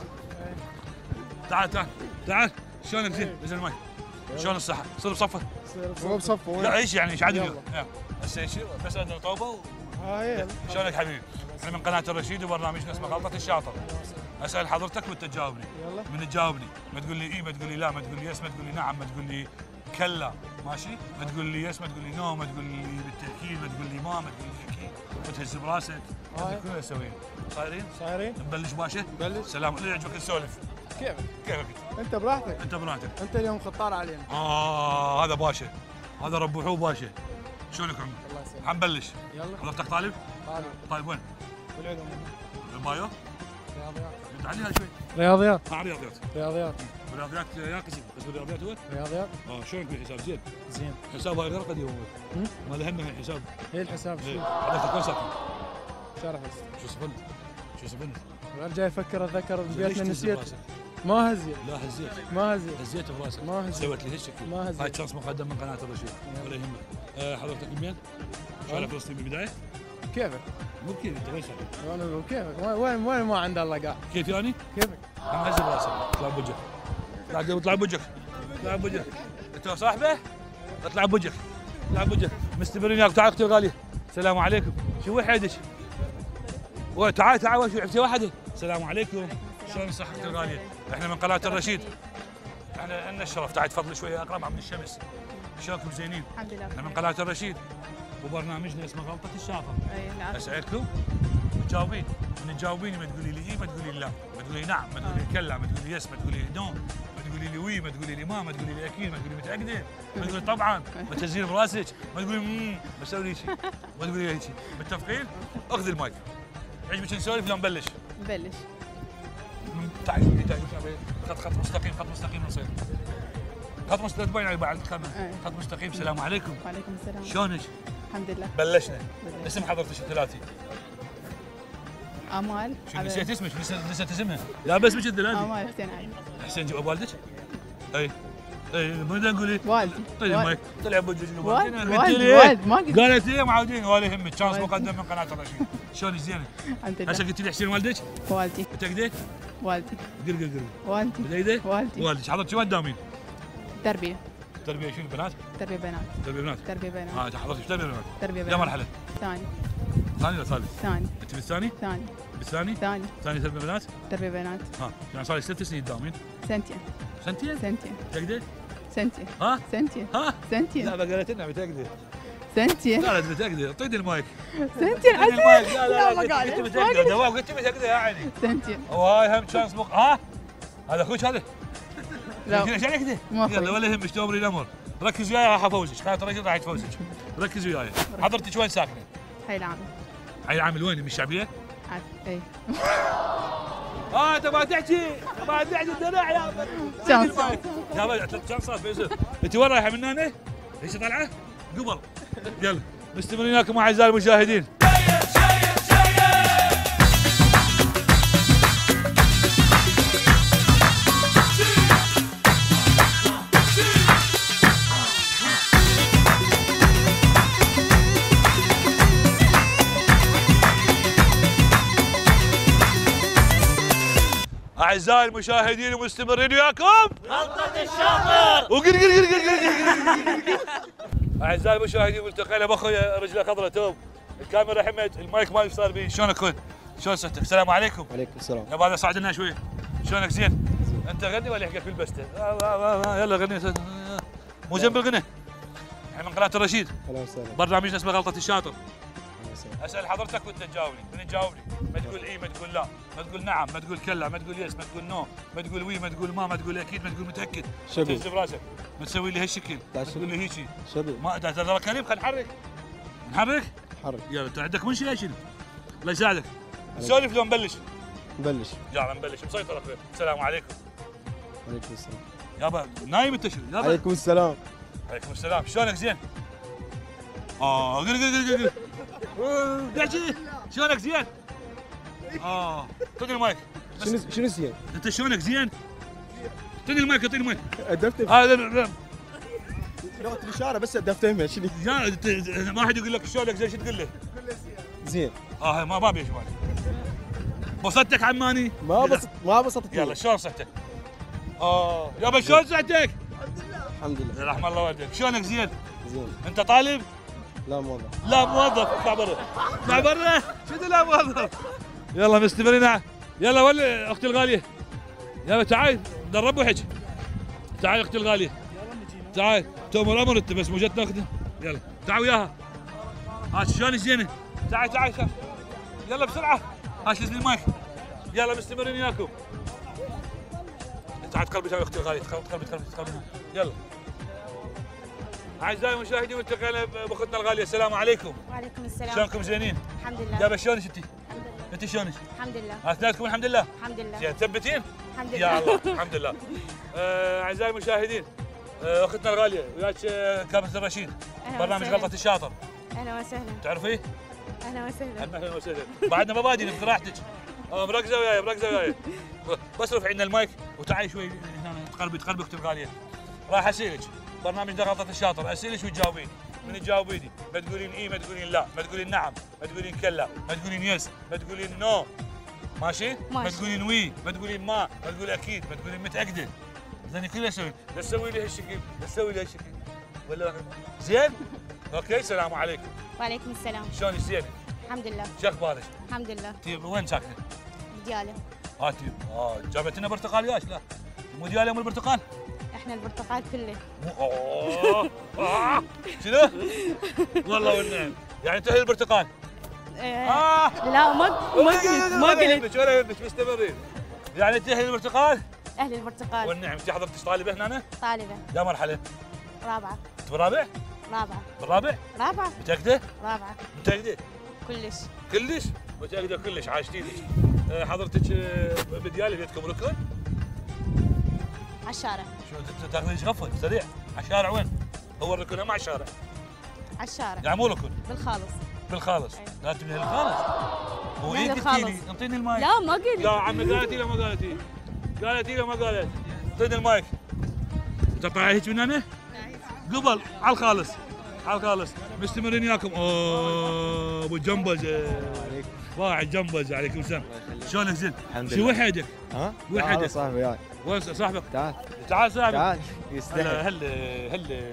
تعال تعال تعال شلونك زين نزل الماي شلون الصحة؟ صير بصفه هو بصفه لا ايش يعني ايش عاد اليوم؟ هسه شيء بس عندنا طوبه و... اه شلونك حبيبي؟ احنا من قناه الرشيد وبرنامجنا اسمه غلطة الشاطر اسال حضرتك وانت تجاوبني يلا من تجاوبني ما تقول لي اي ما تقول لي لا ما تقول لي يس ما تقول لي نعم ما تقول لي كلا ماشي ما تقول لي يس ما تقول لي نو ما تقول لي بالتاكيد ما تقول لي ما ما تقول لي اكيد وتهز براسك آه. كلنا نسوي صايرين صايرين نبلش باشا بلش سلام اللي يعجبك نسولف كيفك كيفك انت براحتك انت بناتك انت اليوم خطار علينا اه هذا باشا هذا ربحوه باشا شلونك عمي؟ الله يسلمك حنبلش يلا حضرتك طالب؟ طالب طيب وين؟ بالعلوم البايو؟ رياضيات انت عليها شوي رياضيات اه رياضيات رياضيات بالرياضيات يا قسم بس بالرياضيات هو؟ رياضيات اه شلونك بالحساب زين؟ زين حساب هاي غير قديم هو هم؟ ما له همه الحساب هي الحساب إيه. شو حضرتك وين ساكن؟ شرف بس شو صفنت؟ شو صفنت؟ غير جاي افكر اتذكر ليش بيتنا تهز نسيت براسك؟ ما هزيت لا هزيت ما هزيت هزيت براسك ما هزيت سويت لي هالشكل ما هزيت. هاي تشانس مقدم من قناه الرشيد ولا يهمك آه حضرتك منين؟ شارع فلسطين بالبدايه؟ كيفك؟ مو كيف انت وين ساكن؟ وانا اقول كيفك وين وين وين ما عند الله قاعد كيف يعني؟ كيفك؟ عم هز براسك اطلع بوجهك اطلع اطلع بوجهك اطلع بوجهك انت صاحبه؟ اطلع بوجهك اطلع بوجهك مستمرين وياك تعال اختي الغاليه السلام عليكم شو وحدك؟ تعال تعال وش عرفتي واحده؟ السلام عليكم شلون صحتك الغاليه؟ احنا من قناه الرشيد احنا لنا الشرف تعال تفضلي شويه اقرب من الشمس شلونكم زينين؟ الحمد لله احنا من قناه الرشيد وبرنامجنا اسمه غلطه الشاطر اي نعم اسالكم وتجاوبين من تجاوبيني ما تقولي لي اي ما تقولي لي لا ما تقولي لي نعم ما تقولي لي كلا ما تقولي لي يس ما تقولي لي نو ما تقولي لي وي ما تقولي لي ما ما تقولي لي اكيد ما تقولي متاكده ما تقولي طبعا ما تهزين براسك ما تقولي امم بسوي لي شيء ما تقولي لي شيء متفقين؟ اخذ المايك عجبك نسولف لو نبلش نبلش تعال تعال خط خط مستقيم خط مستقيم نصير خط مستقيم تبين على بعد الكاميرا أي. خط مستقيم السلام عليكم وعليكم السلام شلونك؟ الحمد لله بلشنا بلشنا. اسم حضرتك الثلاثي امال شو عبد- نسيت اسمك نسيت نسيت اسمها لا بس اسمك الثلاثي امال حسين علي حسين جواب والدك؟ اي اي بدنا نقول والدي طيب والد. مايك طلع بوجهك والد قلت والد لي والد ما قلت قالت لي معودين ولا يهمك شانس والد. مقدم من قناه الرشيد شلونك زينه؟ الحمد هسه لله قلت لي حسين والدك؟ والدي متاكده؟ والدي قل قل قل والدي بدايده؟ والدي والدك حضرتك شو قدامين؟ تربيه تربيه شنو بنات؟ تربيه بنات تربيه بنات تربيه بنات اه حضرتك شو تربيه بنات؟ تربيه يا بنات مرحله ثاني ثاني ولا ثالث؟ ثاني انت بالثاني؟ ثاني بالثاني؟ ثاني ثاني تربيه بنات؟ تربيه بنات ها يعني صار لي ست سنين قدامين سنتين سنتين؟ سنتين متاكده؟ سنتين ها؟ سنتين ها؟ سنتين لا ما قالت لنا متاكده سنتين لا لا متاكده اعطيني المايك سنتين اعطيني المايك لا لا لا ما قلت قالت متاكده دوام قلت متاكده يا عيني سنتين وهاي هم شانس مق ها هذا اخوك هذا لا ايش عليك كذا مو أخوي. يلا ولا يهمك تمري الامر ركز وياي راح افوزك قناه الرشيد راح تفوزك ركز وياي حضرتك وين ساكنه؟ حي العام حي العامل وين من الشعبيه؟ عارف اي اه انت ما تحكي ما تحكي الدرع يا شانس. يا بابا ثلاث شانسات فيصل. انت وين رايحه من هنا؟ ليش طالعه؟ قبل يلا مستمرين لكم اعزائي المشاهدين. أعزائي المشاهدين ومستمرين وياكم غلطة الشاطر وقر قر قر قر قر. أعزائي المشاهدين والتقينا بأخويا رجله خضراء توب الكاميرا حمد المايك ما ايش صار بي شلونك اخوي؟ شلون صحتك؟ السلام عليكم. وعليكم السلام. يا بعد صعد لنا شوي. شلونك زين؟ أنت غني ولا يحكيك بالبسته؟ يلا غني مو جنب الغنى. احنا من قناة الرشيد. اهلا وسهلا. برنامجنا اسمه غلطة الشاطر. اهلا وسهلا. اسال حضرتك وانت تجاوبني، من تجاوبني ما تقول اي ما تقول لا، ما تقول نعم ما تقول كلا، ما تقول يس ما تقول نو، ما تقول وي ما تقول ما، ما تقول اكيد ما تقول متاكد. شبي. تهز براسك، ما تسوي لي هالشكل، ما تقول لي هيجي. شبي. ما ترى كريم خلينا نحرك. نحرك؟ حرك. يلا انت عندك منشي يا شنو؟ الله يساعدك. نسولف لو نبلش؟ نبلش. يلا نبلش، مسيطر اخوي. السلام عليكم. وعليكم السلام. يابا نايم انت شنو؟ يابا. عليكم السلام. عليكم السلام، شلونك زين؟ اه قل قل قل قل قل شلونك زين؟ اه خذ المايك. شنو شنو زين؟ انت شلونك زين؟ اعطيني المايك اعطيني المايك. ادفت هذا لا لغة الاشارة بس ادفت شنو؟ يا ما حد يقول لك شلونك زين شو تقول له؟ زين. اه ما ما ابي شمال. بسطتك عماني؟ ما بسط ما بسطت. يلا شلون صحتك؟ اه يابا شلون صحتك؟ الحمد لله. رحم الله والديك، شلونك زين؟ زين. انت طالب؟ لا موظف. لا موظف، اطلع برا. اطلع برا، شنو لا موظف؟ يلا مستمرين. يلا ولي اختي الغاليه. يلا تعال درب وحج. تعال اختي الغاليه. تعال تؤمر امر انت بس مو جت ناخذه. يلا تعال وياها. ها شلون زينه؟ تعال تعال شاف. يلا بسرعه. ها شز لي المايك. يلا مستمرين وياكم. تعال تقربي تعال اختي الغاليه تقربي تقربي تقربي. يلا. أعزائي المشاهدين والتقينا بأختنا الغالية، السلام عليكم. وعليكم السلام. شلونكم زينين؟ الحمد لله. يابا شلونك انت؟ الحمد لله. انت شلونك؟ الحمد لله. اثنيناتكم الحمد لله؟ الحمد لله. زين مثبتين؟ الحمد يا لله. الله الحمد لله. آه، أعزائي المشاهدين آه، أختنا الغالية وياك آه، كابتن الرشيد برنامج غلطة الشاطر. أهلا وسهلا. تعرفيه؟ أهلا وسهلا. أهلا وسهلا. بعدنا ما بادين براحتك. آه، مركزة وياي مركزة وياي. بس رفعي لنا المايك وتعالي شوي هنا تقربي تقربي أختي الغالية. راح أسألك برنامجنا غلطة الشاطر، أسألك وتجاوبين. من تجاوبيني ما تقولين اي ما تقولين لا، ما تقولين نعم، ما تقولين كلا، ما تقولين يس، ما تقولين نو. ماشي؟ ماشي. ما تقولين وي، ما تقولين ما، ما تقولين اكيد، ما تقولين متاكده. زين كل اسوي، لا تسوي لي هالشكل، لا تسوي لي هالشكل. ولا زين؟ اوكي السلام عليكم. وعليكم السلام. شلونك زين؟ الحمد لله. شو اخبارك؟ الحمد لله. انتي وين ساكنه؟ بديالة. هاتي اه جابت لنا برتقال ياش لا؟ مو ديالي ام البرتقال؟ احنا البرتقال كله. اوه آه. شنو؟ والله والنعم، يعني انت اهل البرتقال؟ آه. آه. لا ما ما قلت ما قلت. ولا يهمك ولا يهمك مستمرين. يعني انت اهل البرتقال؟ اهل البرتقال. والنعم، انت حضرتك طالبه هنا؟ طالبة. يا مرحله؟ رابعة. انت بالرابع؟ رابعة. بالرابع؟ رابعة. متأكدة؟ رابعة. متأكدة؟ كلش. كلش؟ متأكدة كلش عايشتين. أه حضرتك أه بديالي بيتكم ركن؟ على الشارع. شو تاخذين غفل سريع؟ على الشارع وين؟ هو الركن هم على الشارع. على الشارع. يعني مو ركن؟ بالخالص. بالخالص. أي. لا تبني الخالص. هو ايه قلتي لي؟ انطيني المايك. لا ما قلت. يا عمي قالت لي لو ما قالت لي؟ قالت لي لو ما قالت؟ اعطيني المايك. انت طالع هيك من هنا؟ قبل على الخالص. على الخالص مستمرين وياكم. اوه ابو جنبز واحد جنبز عليكم السلام. شلونك زين؟ الحمد شو لله. وحدك؟ ها؟ وحدك. صاحبي وياي. وين صاحبك؟ تعال تعال صاحبك. تعال هلا يستحي. هلا هلا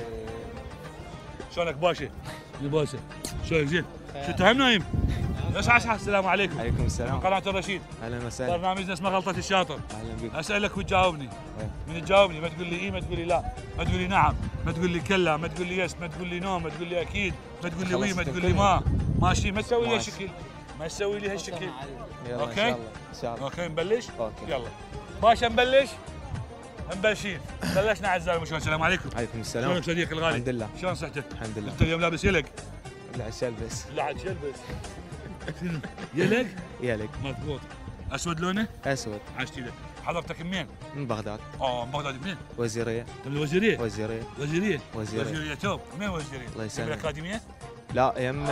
شلونك باشا؟ الباشا شلونك زين؟ شو تهم نايم؟ اصحى اصحى السلام عليكم. عليكم السلام. قناة الرشيد اهلا وسهلا. برنامجنا اسمه غلطة الشاطر. اهلا بك. اسالك وتجاوبني. من تجاوبني ما تقول لي اي ما تقول لي لا، ما تقول لي نعم، ما تقول لي كلا، ما تقول لي يس، ما تقول لي نو، ما تقول لي اكيد، ما تقول لي وي، ما تقول لي ما. ماشي ما تسوي لي ماشي. هالشكل، ما تسوي لي هالشكل. يلا أوكي؟ ان شاء الله ان شاء الله. اوكي نبلش؟ اوكي. يلا باشا نبلش؟ مبلشين بلشنا اعزائي المشاهدين. السلام عليكم. عليكم السلام. شلونك صديقي الغالي؟ الحمد لله. شلون صحتك؟ الحمد لله. انت اليوم لابس يلق؟ لا عشان بس. لا عاد شلبس. يلق؟ يلك. مضبوط. اسود لونه؟ اسود. عشتي لك. حضرتك منين؟ من بغداد. اه من بغداد منين؟ وزيريه. من الوزيريه؟ وزيريه. وزيريه؟ وزيريه. وزيريه توب، منين وزيريه؟ الله يسلمك. بالاكاديميه؟ لا يم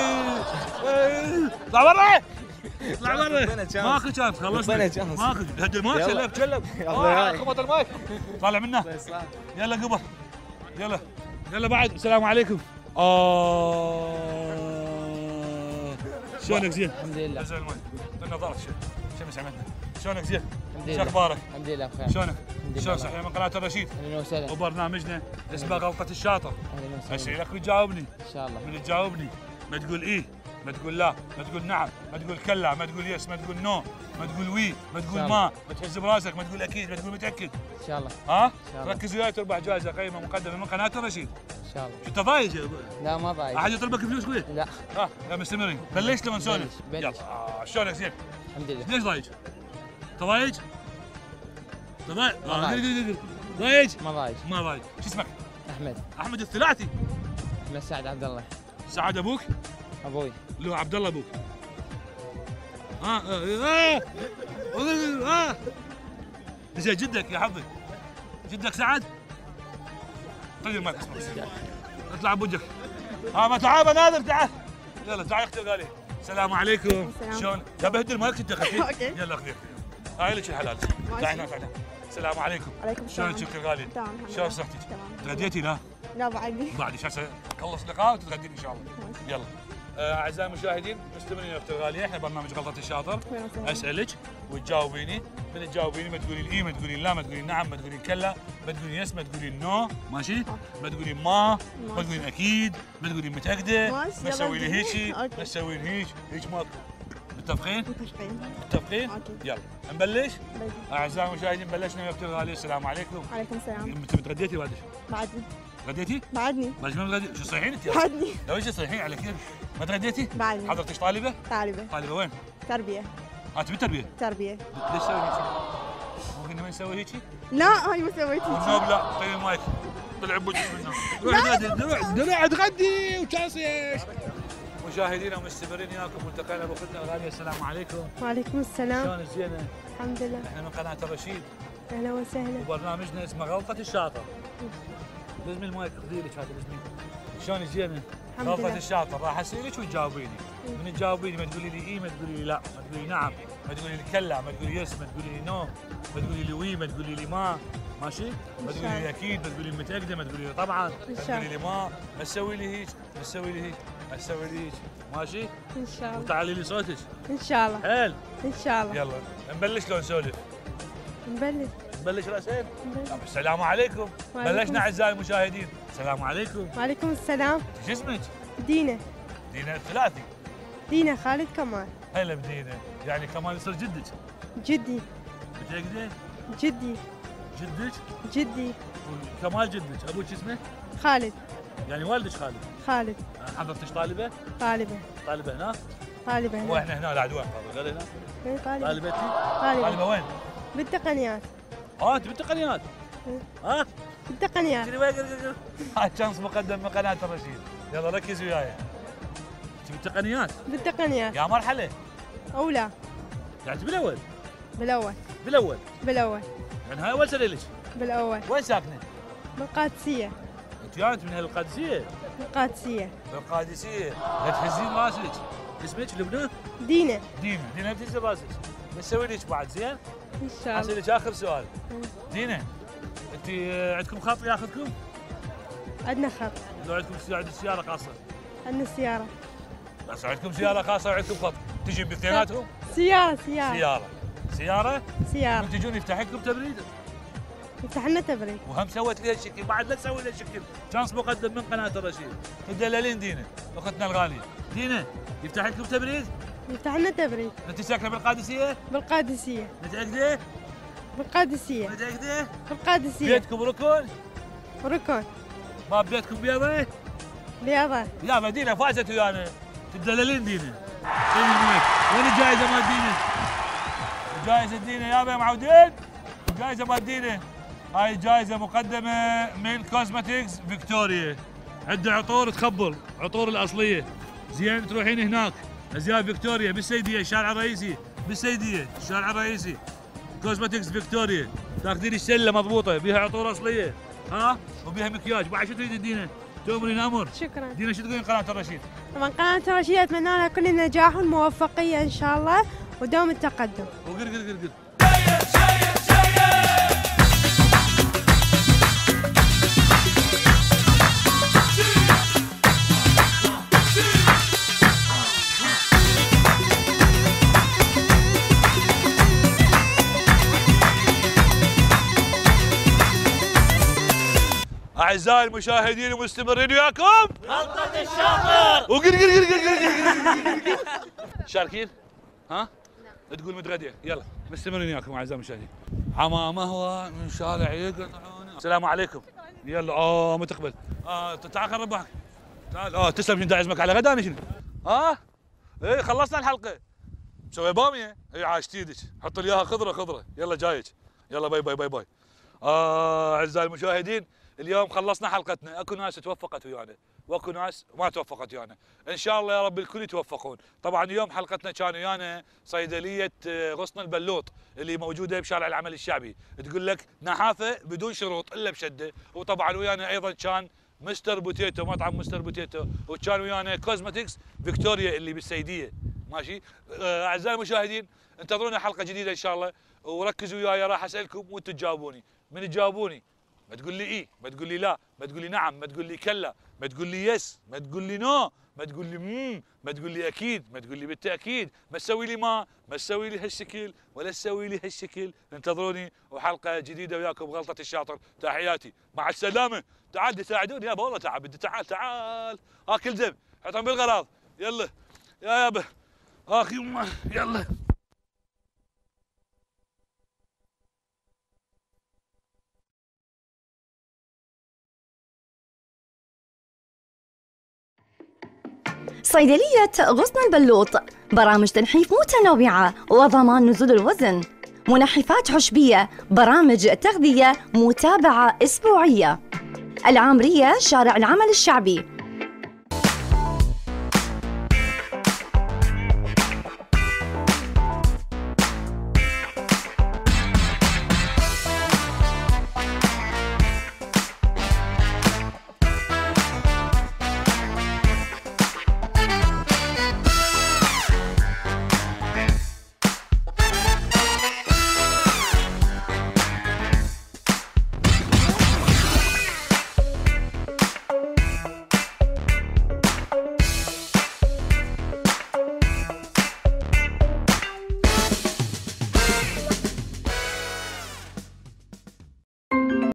اطلع برا اطلع برا ماكو شانس خلصنا ماكو هدي المايك سلف سلف اه خبط المايك طالع منه يلا قبر يلا يلا بعد السلام عليكم. اه شلونك زين؟ الحمد لله. نزل المايك بالنظاره شمس عملنا شلونك زين؟ الحمد لله. شو اخبارك؟ الحمد لله بخير. شلونك؟ لله. شلون صحيح من قناه الرشيد؟ اهلا وسهلا. وبرنامجنا اسمه غلطه الشاطر. اهلا وسهلا. اسالك وتجاوبني. ان شاء الله. من تجاوبني ما تقول ايه ما تقول لا ما تقول نعم ما تقول كلا ما تقول يس ما تقول نو ما تقول وي ما تقول ما ما تهز براسك ما تقول اكيد ما تقول متاكد ان شاء الله. ها شاء الله. ركز وياي تربح جائزه قيمه مقدمه من قناه الرشيد. ان شاء الله. شو انت ضايج؟ لا ما ضايج. احد يطلبك فلوس كويس؟ لا. ها لا مستمرين بلشت لما نسولف. بلش. يلا آه، شلونك زين؟ الحمد لله. ليش ضايج؟ انت ضايج؟ انت ضايج؟ ما آه، ضايج. قل- قل- قل- قل. ضايج؟ ما ضايج. ما ضايج شو اسمك؟ احمد. احمد الثلاثي. احمد سعد عبد الله. سعد ابوك؟ ابوي. لو عبد الله ابوك. ها اه اه اه زين جدك يا حظي جدك سعد؟ طيب المايك اسمع اطلع بوجهك. ها ما تعال نادر تعال يلا تعال اختي غالي. السلام عليكم شلون؟ يا بهدي المايك انت اختي. يلا اختي هاي لك الحلال. تعال هنا تعال. السلام عليكم. عليكم السلام. شلونك اختي غالي؟ تمام. شلون صحتك؟ تغديتي لا؟ لا بعدني. بعد ايش هسه خلص لقاء وتتغدين ان شاء الله. يلا آه، اعزائي المشاهدين مستمرين يا اختي الغاليه احنا برنامج غلطه الشاطر. اسالك وتجاوبيني من تجاوبيني ما تقولين اي ما تقولين لا ما تقولين نعم ما تقولين كلا ما تقولين يس ما تقولين نو ماشي ما تقولين ما ما تقولين اكيد ما تقولين متاكده ماشي، ما تسوي لي يلا هيجي أوكي. ما تسوين هيك هيك ماكو. متفقين؟ متفقين. متفقين؟ أوكي. يلا نبلش؟ بلش. اعزائي المشاهدين بلشنا يا اختي الغاليه السلام عليكم. عليكم السلام. انت متغديتي بعد بعدني. غديتي؟ بعدني. بعد ما تغدي شو صحيين انت؟ بعدني. لو ايش صحيين على كيف؟ ما تغديتي؟ بعدني. حضرتك طالبه؟ طالبة. طالبه وين؟ تربية. ها تبي تربيه؟ تربية. ليش تسوي هيك؟ ممكن ما نسوي هيك؟ لا هاي ما سويت والنوب لا طيب المايك طلع بوجهك منه روح تغدي روح روح تغدي وشاصي ايش؟ مشاهدينا ومستمرين وياكم ملتقينا باختنا الغاليه السلام عليكم. وعليكم السلام. شلون زينه؟ الحمد لله. احنا من قناه الرشيد اهلا وسهلا. وبرنامجنا اسمه غلطه الشاطر. لازم المايك خذي لك هذا لازم. شلون زينه؟ الحمد غلطه لله. الشاطر راح اسالك وتجاوبيني. من تجاوبيني ما تقولي لي اي ما تقولي لي لا ما تقولي لي نعم ما تقولي لي كلا ما تقولي يس ما تقولي لي نو ما تقولي لي وي ما تقولي لي ما ماشي ما تقولي لي اكيد ما تقولي لي متاكده ما تقولي لي طبعا ما تقولي لي ما ما تسوي لي هيك ما تسوي لي هيك ما تسوي لي هيك ماشي ان شاء الله. وتعالي لي صوتك ان شاء الله. حيل ان شاء الله. يلا نبلش لو نسولف نبلش. نبلش راسين نبلش. طب السلام عليكم وعليكم بلشنا اعزائي المشاهدين السلام عليكم وعليكم السلام. شو اسمك؟ دينا. دينا الثلاثي دينا خالد كمال. هلا بدينا يعني كمان يصير جدك جدي. متأكدة؟ جدي. جدك جدي. وكمال جدك ابوك اسمه؟ خالد. يعني والدك خالد خالد. حضرتك طالبه؟ طالبة. طالبه هنا؟ طالبة هنا. واحنا هنا بعد وين غير هنا؟ إيه، طالبة. طالبتي؟ طالبة. طالبه وين؟ بالتقنيات. اه انت بالتقنيات؟ إيه. ها؟ بالتقنيات. شنو وين هاي شانس مقدم من قناه الرشيد يلا ركز وياي انت بالتقنيات؟ بالتقنيات. يا مرحله أولى. يعني بالاول؟ بالأول. بالاول بالأول. يعني هاي اول سنه لك؟ بالأول. وين ساكنه؟ بالقادسية. انت يا انت من اهل القادسيه؟ بالقادسية. بالقادسيه لا تهزين راسك اسمك لبنى؟ دينا. دينا دينا بتهز راسك بنسوي لك بعد زين؟ إن شاء الله. اسالك اخر سؤال دينا انت آه، عندكم خط ياخذكم؟ عندنا خط. لو عندكم سي- عندك سياره خاصه عندنا سيارة. بس عندكم سياره خاصه وعندكم خط تجي باثنيناتهم؟ سيارة سيارة. سياره سياره سيارة. وتجون يفتح لكم تبريد يفتح لنا تبريد. وهم سوت لي الشكل بعد لا تسوي لي الشكل شانس مقدم من قناه الرشيد تدللين دينا اختنا الغاليه دينا يفتح لكم تبريد يفتح لنا تبريد. انت ساكنه بالقادسيه؟ بالقادسية. متاكده؟ بالقادسية. متاكده؟ بالقادسية. بيتكم ركن؟ ركن. ما بيتكم بيضه؟ بيضة. يا مدينه فازت ويانا تدللين دينا وين المايك؟ وين الجائزه مال دينا؟ جائزه دينا يابا معودين جائزه مال دينا هاي جائزه مقدمه من كوزمتكس فيكتوريا عندها عطور تخبل عطور الاصليه زين تروحين هناك ازياء فيكتوريا بالسيديه الشارع الرئيسي بالسيديه الشارع الرئيسي. كوزمتكس فيكتوريا، تاخذين السله مضبوطه بها عطور اصليه ها وبها مكياج. بعد شو تريد دينا؟ تؤمرين امر. شكرا. دينا شو تقولين قناه الرشيد؟ طبعا قناة الرشيد أتمنى لها كل النجاح والموفقية إن شاء الله ودوم التقدم. وقر قر قر قر. أعزائي المشاهدين ومستمرين وياكم غلطة الشاطر وقر قر قر قر قر. شاركين؟ ها؟ تقول متغدية. يلا مستمرين وياكم أعزائي المشاهدين. حمامة هو من شارع يقطعون. السلام عليكم. يلا اه متقبل. اه تعال خل ربحك. تعال اه تسلم. شنو عزمك على غدا شنو؟ ها؟ اي خلصنا الحلقة. مسوي بامية؟ اي عاشت ايدك. حط لي اياها خضرة خضرة. يلا جايك. يلا باي باي باي باي. آه أعزائي المشاهدين اليوم خلصنا حلقتنا. اكو ناس توفقت ويانا واكو ناس ما توفقت ويانا. ان شاء الله يا رب الكل يتوفقون. طبعا اليوم حلقتنا كان ويانا صيدليه غصن البلوط اللي موجوده بشارع العمل الشعبي. تقول لك نحافه بدون شروط الا بشده. وطبعا ويانا ايضا كان مستر بوتيتو، مطعم مستر بوتيتو، وكان ويانا كوزمتكس فيكتوريا اللي بالسيديه. ماشي اعزائي المشاهدين انتظرونا حلقه جديده ان شاء الله. وركزوا وياي راح اسالكم وانتم تجاوبوني. من تجاوبوني ما تقول لي اي، ما تقول لي لا، ما تقول لي نعم، ما تقول لي كلا، ما تقول لي يس، ما تقول لي نو، ما تقول لي امم، ما تقول لي اكيد، ما تقول لي بالتاكيد، ما تسوي لي ما، ما تسوي لي هالشكل ولا تسوي لي هالشكل. انتظروني وحلقه جديده وياكم غلطه الشاطر. تحياتي مع السلامه. تعال بدي تساعدوني يابا والله تعال بدي. تعال تعال اكل دم حطهم بالغراض. يلا يا يابا اخ يمه يلا. صيدلية غصن البلوط، برامج تنحيف متنوعة وضمان نزول الوزن، منحفات عشبية، برامج تغذية، متابعة أسبوعية. العامرية شارع العمل الشعبي.